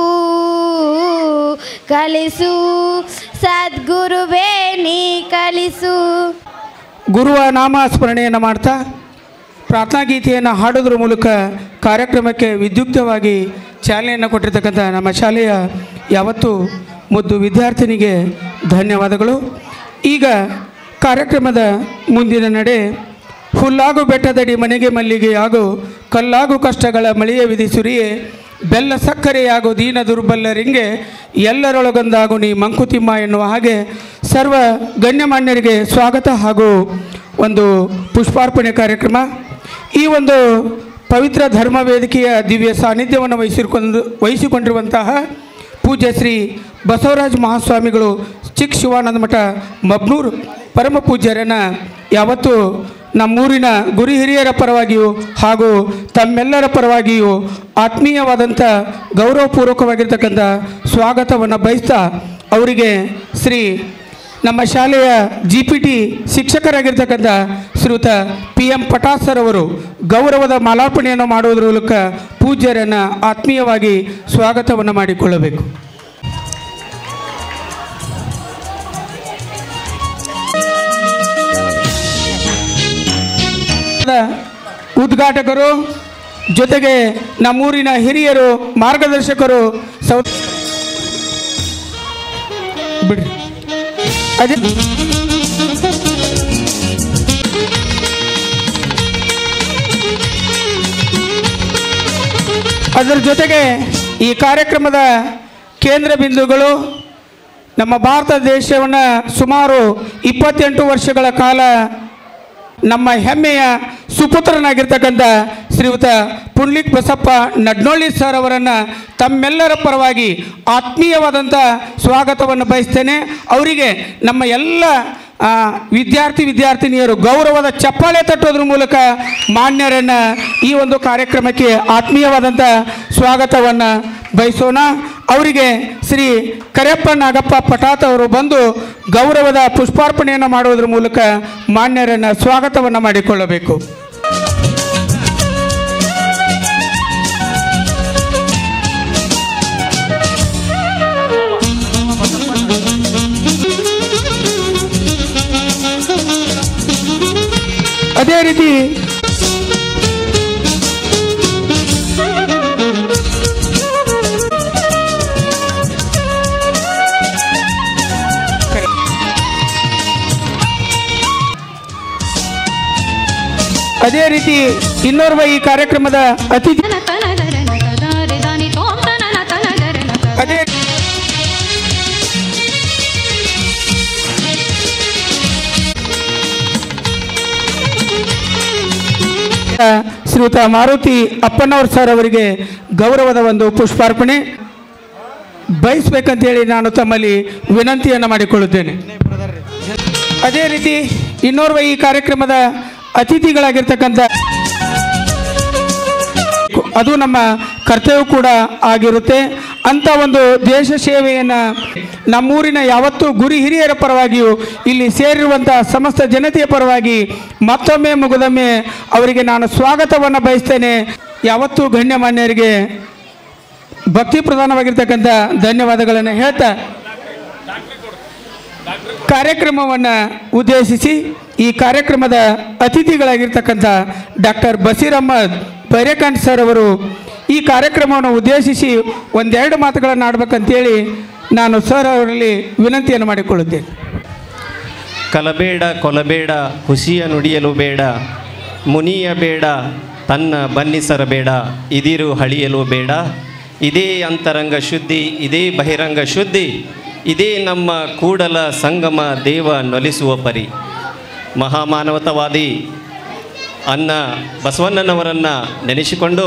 G: ಕಲಿಸು ಸದ್ಗುರುವೇ ನೀ ಕಲಿಸು.
F: ಗುರುವ ನಾಮ ಸ್ಮರಣೆಯನ್ನು ಮಾಡ್ತಾ ಪ್ರಾರ್ಥನಾ ಗೀತೆಯನ್ನು ಹಾಡೋದ್ರ ಮೂಲಕ ಕಾರ್ಯಕ್ರಮಕ್ಕೆ ವಿದ್ಯುಕ್ತವಾಗಿ ಚಾಲನೆಯನ್ನು ಕೊಟ್ಟಿರ್ತಕ್ಕಂಥ ನಮ್ಮ ಶಾಲೆಯ ಯಾವತ್ತೂ ಮುದ್ದು ವಿದ್ಯಾರ್ಥಿನಿಗೆ ಧನ್ಯವಾದಗಳು. ಈಗ ಕಾರ್ಯಕ್ರಮದ ಮುಂದಿನ ನಡೆ ಹುಲ್ಲಾಗು ಬೆಟ್ಟದಡಿ ಮನೆಗೆ ಮಲ್ಲಿಗೆ ಆಗು ಕಲ್ಲಾಗು ಕಷ್ಟಗಳ ಮಳೆಯ ವಿಧಿ ಸುರಿಯೇ ಬೆಲ್ಲ ಸಕ್ಕರೆಯಾಗು ದೀನ ದುರ್ಬಲ್ಲರಿಂಗೆ ಎಲ್ಲರೊಳಗೊಂದಾಗು ನೀ ಮಂಕುತಿಮ್ಮ ಎನ್ನುವ ಹಾಗೆ ಸರ್ವ ಗಣ್ಯಮಾನ್ಯರಿಗೆ ಸ್ವಾಗತ ಹಾಗೂ ಒಂದು ಪುಷ್ಪಾರ್ಪಣೆ ಕಾರ್ಯಕ್ರಮ. ಈ ಒಂದು ಪವಿತ್ರ ಧರ್ಮ ವೇದಿಕೆಯ ದಿವ್ಯ ಸಾನ್ನಿಧ್ಯವನ್ನು ವಹಿಸಿಕೊಂಡು ವಹಿಸಿಕೊಂಡಿರುವಂತಹ ಪೂಜ್ಯ ಶ್ರೀ ಬಸವರಾಜ ಮಹಾಸ್ವಾಮಿಗಳು ಚಿಕ್ಕ ಶಿವಾನಂದ ಮಠ ಮಬ್ನೂರು ಪರಮ ಪೂಜ್ಯರನ್ನು ಯಾವತ್ತೂ ನಮ್ಮೂರಿನ ಗುರು ಹಿರಿಯರ ಪರವಾಗಿಯೂ ಹಾಗೂ ತಮ್ಮೆಲ್ಲರ ಪರವಾಗಿಯೂ ಆತ್ಮೀಯವಾದಂಥ ಗೌರವಪೂರ್ವಕವಾಗಿರ್ತಕ್ಕಂಥ ಸ್ವಾಗತವನ್ನು ಬಯಸ್ತಾ ಅವರಿಗೆ ಶ್ರೀ ನಮ್ಮ ಶಾಲೆಯ ಜಿ ಪಿ ಟಿ ಶಿಕ್ಷಕರಾಗಿರ್ತಕ್ಕಂಥ ಶ್ರೀಯುತ ಪಿ ಎಂ ಪಟಾಸ್ ಸರ್ ಅವರು ಗೌರವದ ಮಾಲಾರ್ಪಣೆಯನ್ನು ಮಾಡುವುದರ ಮೂಲಕ ಪೂಜ್ಯರನ್ನು ಆತ್ಮೀಯವಾಗಿ ಸ್ವಾಗತವನ್ನು ಮಾಡಿಕೊಳ್ಳಬೇಕು. ಉದ್ಘಾಟಕರು ಜೊತೆಗೆ ನಮ್ಮೂರಿನ ಹಿರಿಯರು ಮಾರ್ಗದರ್ಶಕರು ಸೌ ಬಿಡ್ರಿ ಅದೇ ಅದರ ಜೊತೆಗೆ ಈ ಕಾರ್ಯಕ್ರಮದ ಕೇಂದ್ರ ಬಿಂದುಗಳು ನಮ್ಮ ಭಾರತ ದೇಶವನ್ನು ಸುಮಾರು ಇಪ್ಪತ್ತೆಂಟು ವರ್ಷಗಳ ಕಾಲ ನಮ್ಮ ಹೆಮ್ಮೆಯ ಸುಪುತ್ರನಾಗಿರ್ತಕ್ಕಂಥ ಶ್ರೀಯುತ ಪುಂಡ್ಲಿಕ್ ಬಸಪ್ಪ ನಡ್ನೊಳ್ಳಿ ಸರ್ ಅವರನ್ನು ತಮ್ಮೆಲ್ಲರ ಪರವಾಗಿ ಆತ್ಮೀಯವಾದಂಥ ಸ್ವಾಗತವನ್ನು ಬಯಸ್ತೇನೆ. ಅವರಿಗೆ ನಮ್ಮ ಎಲ್ಲ ವಿದ್ಯಾರ್ಥಿ ವಿದ್ಯಾರ್ಥಿನಿಯರು ಗೌರವದ ಚಪ್ಪಾಳೆ ತಟ್ಟೋದ್ರ ಮೂಲಕ ಮಾನ್ಯರನ್ನು ಈ ಒಂದು ಕಾರ್ಯಕ್ರಮಕ್ಕೆ ಆತ್ಮೀಯವಾದಂಥ ಸ್ವಾಗತವನ್ನು ಬಯಸೋಣ. ಅವರಿಗೆ ಶ್ರೀ ಕರೆಯಪ್ಪ ನಾಗಪ್ಪ ಪಟಾತ್ ಅವರು ಬಂದು ಗೌರವದ ಪುಷ್ಪಾರ್ಪಣೆಯನ್ನು ಮಾಡುವುದರ ಮೂಲಕ ಮಾನ್ಯರನ್ನು ಸ್ವಾಗತವನ್ನು ಮಾಡಿಕೊಳ್ಳಬೇಕು. ಅದೇ ರೀತಿ ಅದೇ ರೀತಿ ಇನ್ನೋರ್ವ ಈ ಕಾರ್ಯಕ್ರಮದ ಅತಿಥಿ ಅದೇ ಶ್ರೀಯುತ ಮಾರುತಿ ಅಪ್ಪನವ್ರ ಸರ್ ಅವರಿಗೆ ಗೌರವದ ಒಂದು ಪುಷ್ಪಾರ್ಪಣೆ ಬಯಸಬೇಕಂತೇಳಿ ನಾನು ತಮ್ಮಲ್ಲಿ ವಿನಂತಿಯನ್ನು ಮಾಡಿಕೊಳ್ಳುತ್ತೇನೆ. ಅದೇ ರೀತಿ ಇನ್ನೋರ್ವ ಈ ಕಾರ್ಯಕ್ರಮದ ಅತಿಥಿಗಳಾಗಿರ್ತಕ್ಕಂಥ ಅದು ನಮ್ಮ ಕರ್ತವ್ಯ ಕೂಡ ಆಗಿರುತ್ತೆ. ಅಂಥ ಒಂದು ದೇಶ ಸೇವೆಯನ್ನು ನಮ್ಮೂರಿನ ಯಾವತ್ತೂ ಗುರಿ ಹಿರಿಯರ ಪರವಾಗಿಯೂ ಇಲ್ಲಿ ಸೇರಿರುವಂಥ ಸಮಸ್ತ ಜನತೆಯ ಪರವಾಗಿ ಮತ್ತೊಮ್ಮೆ ಮುಗಿದೊಮ್ಮೆ ಅವರಿಗೆ ನಾನು ಸ್ವಾಗತವನ್ನು ಬಯಸ್ತೇನೆ. ಯಾವತ್ತೂ ಗಣ್ಯಮಾನ್ಯರಿಗೆ ಭಕ್ತಿ ಪ್ರಧಾನವಾಗಿರ್ತಕ್ಕಂಥ ಧನ್ಯವಾದಗಳನ್ನು ಹೇಳ್ತಾ ಕಾರ್ಯಕ್ರಮವನ್ನು ಉದ್ದೇಶಿಸಿ ಈ ಕಾರ್ಯಕ್ರಮದ ಅತಿಥಿಗಳಾಗಿರ್ತಕ್ಕಂಥ ಡಾಕ್ಟರ್ ಬಸೀರ್ ಅಹ್ಮದ್ ಬೈರೇಖಾನ್ ಸರ್ ಅವರು ಈ ಕಾರ್ಯಕ್ರಮವನ್ನು ಉದ್ದೇಶಿಸಿ ಒಂದೆರಡು ಮಾತುಗಳನ್ನು ಆಡಬೇಕಂತೇಳಿ ನಾನು ಸರ್ ಅವರಲ್ಲಿ ವಿನಂತಿಯನ್ನು ಮಾಡಿಕೊಳ್ಳುತ್ತೇನೆ.
H: ಕಲಬೇಡ ಕೊಲಬೇಡ ಹುಸಿಯ ನುಡಿಯಲು ಬೇಡ ಮುನಿಯ ಬೇಡ ತನ್ನ ಬನ್ನಿಸರಬೇಡ ಇದಿರು ಹಳಿಯಲು ಬೇಡ ಇದೇ ಅಂತರಂಗ ಶುದ್ಧಿ ಇದೇ ಬಹಿರಂಗ ಶುದ್ಧಿ ಇದೇ ನಮ್ಮ ಕೂಡಲ ಸಂಗಮ ದೇವ ನೊಲಿಸುವ ಪರಿ. ಮಹಾಮಾನವತಾವಾದಿ ಅನ್ನ ಬಸವಣ್ಣನವರನ್ನು ನೆನೆಸಿಕೊಂಡು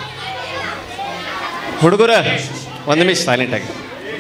H: ಹುಡುಗರ ಒಂದು ನಿಮಿಷ ಸೈಲೆಂಟಾಗಿ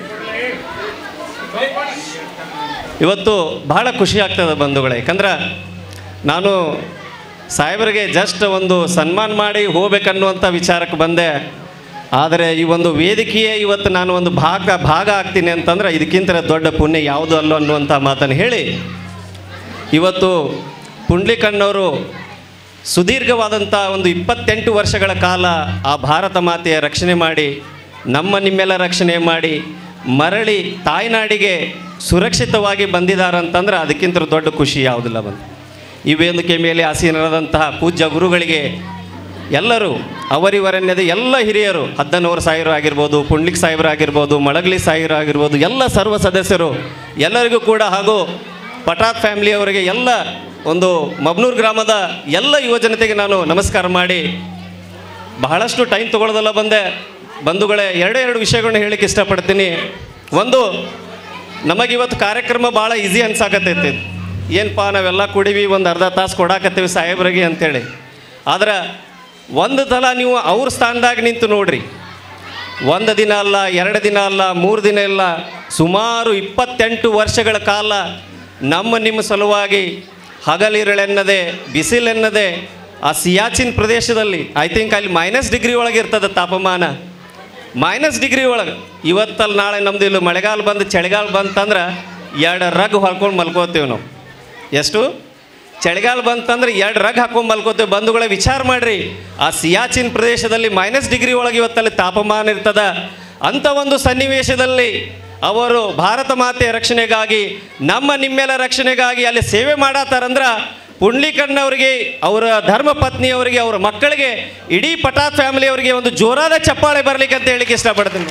H: ಇವತ್ತು ಬಹಳ ಖುಷಿ ಆಗ್ತದೆ ಬಂಧುಗಳೇ. ಯಾಕಂದ್ರೆ ನಾನು ಸಾಹೇಬರಿಗೆ ಜಸ್ಟ್ ಒಂದು ಸನ್ಮಾನ ಮಾಡಿ ಹೋಗ್ಬೇಕನ್ನುವಂಥ ವಿಚಾರಕ್ಕೆ ಬಂದೆ. ಆದರೆ ಈ ಒಂದು ವೇದಿಕೆಯೇ ಇವತ್ತು ನಾನು ಒಂದು ಭಾಗ ಭಾಗ ಆಗ್ತೀನಿ ಅಂತಂದ್ರೆ ಇದಕ್ಕಿಂತ ದೊಡ್ಡ ಪುಣ್ಯ ಯಾವುದು ಅಲ್ಲೋ ಅನ್ನುವಂಥ ಮಾತನ್ನು ಹೇಳಿ ಇವತ್ತು ಪುಂಡ್ಲಿಕಣ್ಣವರು ಸುದೀರ್ಘವಾದಂಥ ಒಂದು ಇಪ್ಪತ್ತೆಂಟು ವರ್ಷಗಳ ಕಾಲ ಆ ಭಾರತ ಮಾತೆಯ ರಕ್ಷಣೆ ಮಾಡಿ ನಮ್ಮ ನಿಮ್ಮೆಲ್ಲ ರಕ್ಷಣೆ ಮಾಡಿ ಮರಳಿ ತಾಯ್ನಾಡಿಗೆ ಸುರಕ್ಷಿತವಾಗಿ ಬಂದಿದ್ದಾರಂತಂದ್ರೆ ಅದಕ್ಕಿಂತ ದೊಡ್ಡ ಖುಷಿ ಯಾವುದಿಲ್ಲ ಬಂದು. ಈ ವೇದಿಕೆ ಮೇಲೆ ಆಸೀನರಾದಂತಹ ಪೂಜ್ಯ ಗುರುಗಳಿಗೆ ಎಲ್ಲರೂ ಅವರಿವರನ್ಯದ ಎಲ್ಲ ಹಿರಿಯರು ಹದ್ದನೂರು ಸಾಯಿರು ಆಗಿರ್ಬೋದು, ಪುಂಡ್ಲಿಕ್ ಸಾಹೇಬರು ಆಗಿರ್ಬೋದು, ಮಳಗಲಿ ಸಾಯಿರು ಆಗಿರ್ಬೋದು, ಎಲ್ಲ ಸರ್ವ ಸದಸ್ಯರು ಎಲ್ಲರಿಗೂ ಕೂಡ ಹಾಗೂ ಪಟಾತ್ ಫ್ಯಾಮಿಲಿಯವರಿಗೆ ಎಲ್ಲ ಒಂದು ಮಬ್ನೂರು ಗ್ರಾಮದ ಎಲ್ಲ ಯುವಜನತೆಗೆ ನಾನು ನಮಸ್ಕಾರ ಮಾಡಿ ಬಹಳಷ್ಟು ಟೈಮ್ ತೊಗೊಳ್ಳೋದಲ್ಲ ಬಂದೆ ಬಂಧುಗಳೇ, ಎರಡೇ ಎರಡು ವಿಷಯಗಳನ್ನ ಹೇಳಕ್ಕೆ ಇಷ್ಟಪಡ್ತೀನಿ. ಒಂದು, ನಮಗಿವತ್ತು ಕಾರ್ಯಕ್ರಮ ಭಾಳ ಈಸಿ ಅನ್ಸಾಕತ್ತೈತಿ. ಏನಪ್ಪ ನಾವೆಲ್ಲ ಕುಡಿವಿ ಒಂದು ಅರ್ಧ ತಾಸು ಕೊಡಾಕತ್ತೀವಿ ಸಾಹೇಬ್ರಿಗೆ ಅಂಥೇಳಿ. ಆದ್ರೆ ಒಂದು ಸಲ ನೀವು ಅವ್ರ ಸ್ಥಾನದಾಗ ನಿಂತು ನೋಡ್ರಿ. ಒಂದು ದಿನ ಅಲ್ಲ, ಎರಡು ದಿನ ಅಲ್ಲ, ಮೂರು ದಿನ ಇಲ್ಲ, ಸುಮಾರು ಇಪ್ಪತ್ತೆಂಟು ವರ್ಷಗಳ ಕಾಲ ನಮ್ಮ ನಿಮ್ಮ ಸಲುವಾಗಿ ಹಗಲಿರಳೆನ್ನದೆ ಬಿಸಿಲೆನ್ನದೆ ಆ ಸಿಯಾಚಿನ್ ಪ್ರದೇಶದಲ್ಲಿ ಐ ಥಿಂಕ್ ಅಲ್ಲಿ ಮೈನಸ್ ಡಿಗ್ರಿ ಒಳಗೆ ಇರ್ತದೆ ತಾಪಮಾನ, ಮೈನಸ್ ಡಿಗ್ರಿ ಒಳಗೆ. ಇವತ್ತಲ್ಲಿ ನಾಳೆ ನಮ್ಮದು ಇಲ್ಲಿ ಮಳೆಗಾಲ ಬಂದು ಚಳಿಗಾಲ ಬಂತಂದ್ರೆ ಎರಡು ರಗ್ ಹೊಲ್ಕೊಂಡು ಮಲ್ಕೋತೀವಿ ನಾವು. ಎಷ್ಟು ಚಳಿಗಾಲ ಬಂತಂದ್ರೆ ಎರಡು ರಗ್ ಹಾಕೊಂಡು ಮಲ್ಕೋತೀವಿ. ಬಂಧುಗಳೇ ವಿಚಾರ ಮಾಡಿರಿ, ಆ ಸಿಯಾಚಿನ್ ಪ್ರದೇಶದಲ್ಲಿ ಮೈನಸ್ ಡಿಗ್ರಿ ಒಳಗೆ ಇವತ್ತಲ್ಲಿ ತಾಪಮಾನ ಇರ್ತದ. ಅಂಥ ಒಂದು ಸನ್ನಿವೇಶದಲ್ಲಿ ಅವರು ಭಾರತ ಮಾತೆಯ ರಕ್ಷಣೆಗಾಗಿ ನಮ್ಮ ನಿಮ್ಮೆಲ್ಲ ರಕ್ಷಣೆಗಾಗಿ ಅಲ್ಲಿ ಸೇವೆ ಮಾಡತ್ತಾರಂದ್ರೆ ಪುಂಡ್ಲಿಕಣ್ಣವರಿಗೆ, ಅವರ ಧರ್ಮ ಪತ್ನಿಯವರಿಗೆ, ಅವರ ಮಕ್ಕಳಿಗೆ, ಇಡೀ ಪಟಾತ್ ಫ್ಯಾಮಿಲಿಯವರಿಗೆ ಒಂದು ಜೋರಾದ ಚಪ್ಪಾಳೆ ಬರಲಿಕ್ಕೆ ಅಂತ ಹೇಳಿಕ್ಕೆ ಇಷ್ಟಪಡ್ತೀನಿ.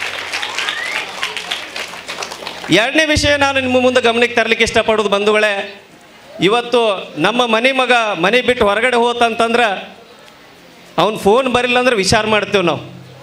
H: ಎರಡನೇ ವಿಷಯ ನಾನು ನಿಮ್ಮ ಮುಂದೆ ಗಮನಕ್ಕೆ ತರಲಿಕ್ಕೆ ಇಷ್ಟಪಡೋದು ಬಂಧುಗಳೇ, ಇವತ್ತು ನಮ್ಮ ಮನೆ ಮಗ ಮನೆ ಬಿಟ್ಟು ಹೊರಗಡೆ ಹೋತಂತಂದ್ರೆ ಅವ್ನು ಫೋನ್ ಬರಲಿಲ್ಲ ಅಂದ್ರೆ ವಿಚಾರ ಮಾಡ್ತೀವಿ ನಾವು.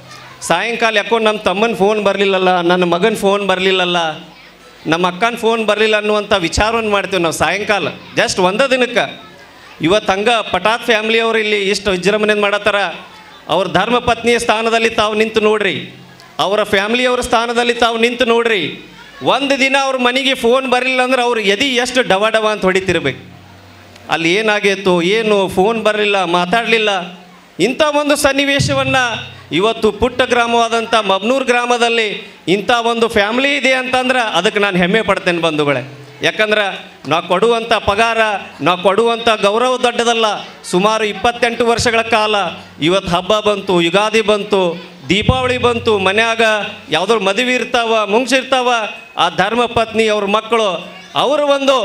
H: ಸಾಯಂಕಾಲ ಯಾಕೋ ನಮ್ಮ ತಮ್ಮನ ಫೋನ್ ಬರಲಿಲ್ಲಲ್ಲ, ನನ್ನ ಮಗನ ಫೋನ್ ಬರಲಿಲ್ಲಲ್ಲ, ನಮ್ಮ ಅಕ್ಕನ ಫೋನ್ ಬರಲಿಲ್ಲ ಅನ್ನುವಂಥ ವಿಚಾರವನ್ನು ಮಾಡ್ತೀವಿ ನಾವು ಸಾಯಂಕಾಲ ಜಸ್ಟ್ ಒಂದೇ ದಿನಕ್ಕೆ. ಇವತ್ತು ಹಂಗೆ ಪಟಾತ್ ಫ್ಯಾಮಿಲಿಯವರು ಇಲ್ಲಿ ಇಷ್ಟು ವಿಜೃಂಭಣೆ ಮಾಡತ್ತಾರ. ಅವ್ರ ಧರ್ಮ ಪತ್ನಿಯ ಸ್ಥಾನದಲ್ಲಿ ತಾವು ನಿಂತು ನೋಡ್ರಿ, ಅವರ ಫ್ಯಾಮಿಲಿಯವರ ಸ್ಥಾನದಲ್ಲಿ ತಾವು ನಿಂತು ನೋಡ್ರಿ. ಒಂದು ದಿನ ಅವ್ರ ಮನೆಗೆ ಫೋನ್ ಬರಲಿಲ್ಲ ಅಂದ್ರೆ ಅವ್ರು ಎದಿ ಎಷ್ಟು ಡವ ಡವ ಅಂತ ಹೊಡಿತಿರ್ಬೇಕು. ಅಲ್ಲಿ ಏನಾಗೈತು ಏನು ಫೋನ್ ಬರಲಿಲ್ಲ, ಮಾತಾಡಲಿಲ್ಲ. ಇಂಥ ಒಂದು ಸನ್ನಿವೇಶವನ್ನು ಇವತ್ತು ಪುಟ್ಟ ಗ್ರಾಮವಾದಂಥ ಮಬ್ನೂರು ಗ್ರಾಮದಲ್ಲಿ ಇಂಥ ಒಂದು ಫ್ಯಾಮಿಲಿ ಇದೆ ಅಂತಂದ್ರೆ ಅದಕ್ಕೆ ನಾನು ಹೆಮ್ಮೆ ಪಡ್ತೇನೆ ಬಂಧುಗಳೇ. ಯಾಕಂದ್ರೆ ನಾವು ಕೊಡುವಂಥ ಪಗಾರ, ನಾವು ಕೊಡುವಂಥ ಗೌರವ ದೊಡ್ಡದಲ್ಲ. ಸುಮಾರು ಇಪ್ಪತ್ತೆಂಟು ವರ್ಷಗಳ ಕಾಲ ಇವತ್ತು ಹಬ್ಬ ಬಂತು, ಯುಗಾದಿ ಬಂತು, ದೀಪಾವಳಿ ಬಂತು, ಮನ್ಯಾಗ ಯಾವುದೋ ಮದುವೆ ಇರ್ತಾವ, ಮುಂಗ್ಸಿರ್ತಾವ, ಆ ಧರ್ಮ ಪತ್ನಿ ಅವ್ರ ಮಕ್ಕಳು ಅವರ ಒಂದು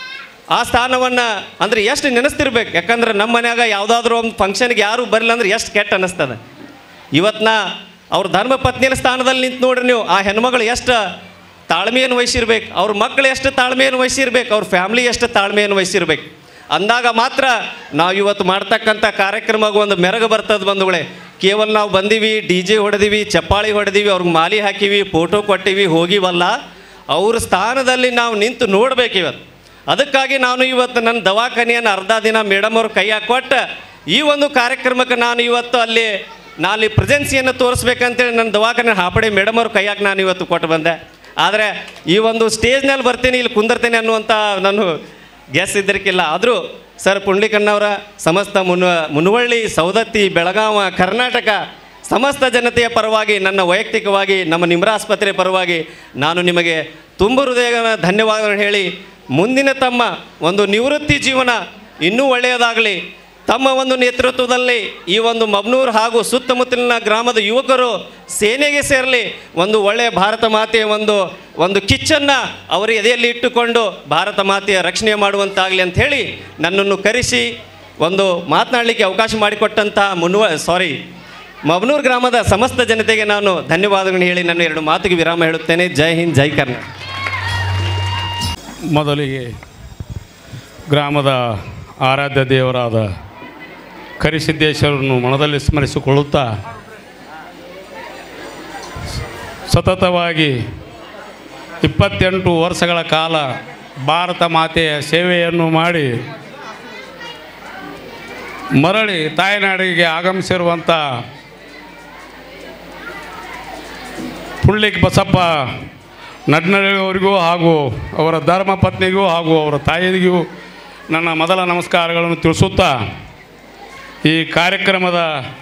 H: ಆ ಸ್ಥಾನವನ್ನು ಅಂದರೆ ಎಷ್ಟು ನೆನೆಸ್ತಿರ್ಬೇಕು. ಯಾಕಂದ್ರೆ ನಮ್ಮ ಮನ್ಯಾಗ ಯಾವುದಾದ್ರೂ ಒಂದು ಫಂಕ್ಷನ್ಗೆ ಯಾರು ಬರಲಿಲ್ಲ ಅಂದ್ರೆ ಎಷ್ಟು ಕೆಟ್ಟ ಅನ್ನಿಸ್ತದೆ. ಇವತ್ತು ನಾ ಅವ್ರ ಧರ್ಮ ಪತ್ನಿಯ ಸ್ಥಾನದಲ್ಲಿ ನಿಂತು ನೋಡ್ರಿ ನೀವು, ಆ ಹೆಣ್ಮಗಳು ಎಷ್ಟು ತಾಳ್ಮೆಯನ್ನು ವಹಿಸಿರ್ಬೇಕು, ಅವ್ರ ಮಕ್ಕಳು ಎಷ್ಟು ತಾಳ್ಮೆಯನ್ನು ವಹಿಸಿರ್ಬೇಕು, ಅವ್ರ ಫ್ಯಾಮ್ಲಿ ಎಷ್ಟು ತಾಳ್ಮೆಯನ್ನು ವಹಿಸಿರ್ಬೇಕು. ಅಂದಾಗ ಮಾತ್ರ ನಾವು ಇವತ್ತು ಮಾಡ್ತಕ್ಕಂಥ ಕಾರ್ಯಕ್ರಮಕ್ಕೆ ಒಂದು ಮೆರಗು ಬರ್ತದೆ ಬಂಧುಗಳೇ. ಕೇವಲ ನಾವು ಬಂದೀವಿ, ಡಿ ಜೆ ಹೊಡೆದೀವಿ, ಚಪ್ಪಾಳಿ ಹೊಡೆದೀವಿ, ಅವ್ರಿಗೆ ಮಾಲಿ ಹಾಕಿವಿ, ಫೋಟೋ ಕೊಟ್ಟಿವಿ, ಹೋಗಿವಲ್ಲ. ಅವ್ರ ಸ್ಥಾನದಲ್ಲಿ ನಾವು ನಿಂತು ನೋಡ್ಬೇಕು ಇವತ್ತು. ಅದಕ್ಕಾಗಿ ನಾನು ಇವತ್ತು ನನ್ನ ದವಾಖಾನೆಯನ್ನು ಅರ್ಧ ದಿನ ಮೇಡಮ್ ಅವ್ರ ಕೈ ಹಾಕೊಟ್ಟು ಈ ಒಂದು ಕಾರ್ಯಕ್ರಮಕ್ಕೆ ನಾನು ಇವತ್ತು ಅಲ್ಲಿ ನಾನು ಪ್ರೆಸೆನ್ಸಿಯನ್ನು ತೋರಿಸ್ಬೇಕಂತೇಳಿ ನನ್ನ ದವಾಖಾನೆ ಹಾಪಡಿ ಮೇಡಮ್ ಅವ್ರ ಕೈಯಾಗಿ ನಾನು ಇವತ್ತು ಕೊಟ್ಟು ಬಂದೆ. ಆದರೆ ಈ ಒಂದು ಸ್ಟೇಜ್ನಲ್ಲಿ ಬರ್ತೀನಿ, ಇಲ್ಲಿ ಕುಂದಿರ್ತೇನೆ ಅನ್ನುವಂಥ ನಾನು ಗೆಸ್ ಇದ್ದರಿಕಿಲ್ಲ. ಆದರೂ ಸರ್ ಪುಂಡ್ಲಿಕಣ್ಣವರ ಸಮಸ್ತ ಮುನ್ ಮುನವಳ್ಳಿ, ಸೌದತ್ತಿ, ಬೆಳಗಾವ, ಕರ್ನಾಟಕ ಸಮಸ್ತ ಜನತೆಯ ಪರವಾಗಿ, ನನ್ನ ವೈಯಕ್ತಿಕವಾಗಿ, ನಮ್ಮ ನಿಮ್ರ ಆಸ್ಪತ್ರೆ ಪರವಾಗಿ ನಾನು ನಿಮಗೆ ತುಂಬ ಹೃದಯದ ಧನ್ಯವಾದಗಳನ್ನು ಹೇಳಿ, ಮುಂದಿನ ತಮ್ಮ ಒಂದು ನಿವೃತ್ತಿ ಜೀವನ ಇನ್ನೂ ಒಳ್ಳೆಯದಾಗಲಿ. ತಮ್ಮ ಒಂದು ನೇತೃತ್ವದಲ್ಲಿ ಈ ಒಂದು ಮಬ್ನೂರು ಹಾಗೂ ಸುತ್ತಮುತ್ತಲಿನ ಗ್ರಾಮದ ಯುವಕರು ಸೇನೆಗೆ ಸೇರಲಿ. ಒಂದು ಒಳ್ಳೆಯ ಭಾರತ ಮಾತೆಯ ಒಂದು ಒಂದು ಕಿಚ್ಚನ್ನು ಅವರ ಎದೆಯಲ್ಲಿ ಇಟ್ಟುಕೊಂಡು ಭಾರತ ಮಾತೆಯ ರಕ್ಷಣೆ ಮಾಡುವಂತಾಗಲಿ ಅಂತ ಹೇಳಿ ನನ್ನನ್ನು ಕರೆಸಿ ಒಂದು ಮಾತನಾಡಲಿಕ್ಕೆ ಅವಕಾಶ ಮಾಡಿಕೊಟ್ಟಂಥ ಮುನ್ವ ಸಾರಿ ಮಬ್ನೂರು ಗ್ರಾಮದ ಸಮಸ್ತ ಜನತೆಗೆ ನಾನು ಧನ್ಯವಾದಗಳನ್ನು ಹೇಳಿ ನನ್ನ ಎರಡು ಮಾತಿಗೆ ವಿರಾಮ ಹೇಳುತ್ತೇನೆ. ಜೈ ಹಿಂದ್, ಜೈ ಕರ್ನಾಟಕ.
I: ಮೊದಲಿಗೆ ಗ್ರಾಮದ ಆರಾಧ್ಯ ದೇವರಾದ ಕರಿಸಿದ್ದೇಶ್ವರನ್ನು ಮನದಲ್ಲಿ ಸ್ಮರಿಸಿಕೊಳ್ಳುತ್ತಾ ಸತತವಾಗಿ ಇಪ್ಪತ್ತೆಂಟು ವರ್ಷಗಳ ಕಾಲ ಭಾರತ ಮಾತೆಯ ಸೇವೆಯನ್ನು ಮಾಡಿ ಮರಳಿ ತಾಯ್ನಾಡಿಗೆ ಆಗಮಿಸಿರುವಂಥ ಪುಂಡ್ಲಿಕ್ ಬಸಪ್ಪ ನಡ್ನಳ್ಳಿಯವರಿಗೂ ಹಾಗೂ ಅವರ ಧರ್ಮ ಪತ್ನಿಗೂ ಹಾಗೂ ಅವರ ತಾಯಿಗೂ ನನ್ನ ಮೊದಲ ನಮಸ್ಕಾರಗಳನ್ನು ತಿಳಿಸುತ್ತಾ ಈ ಕಾರ್ಯಕ್ರಮದ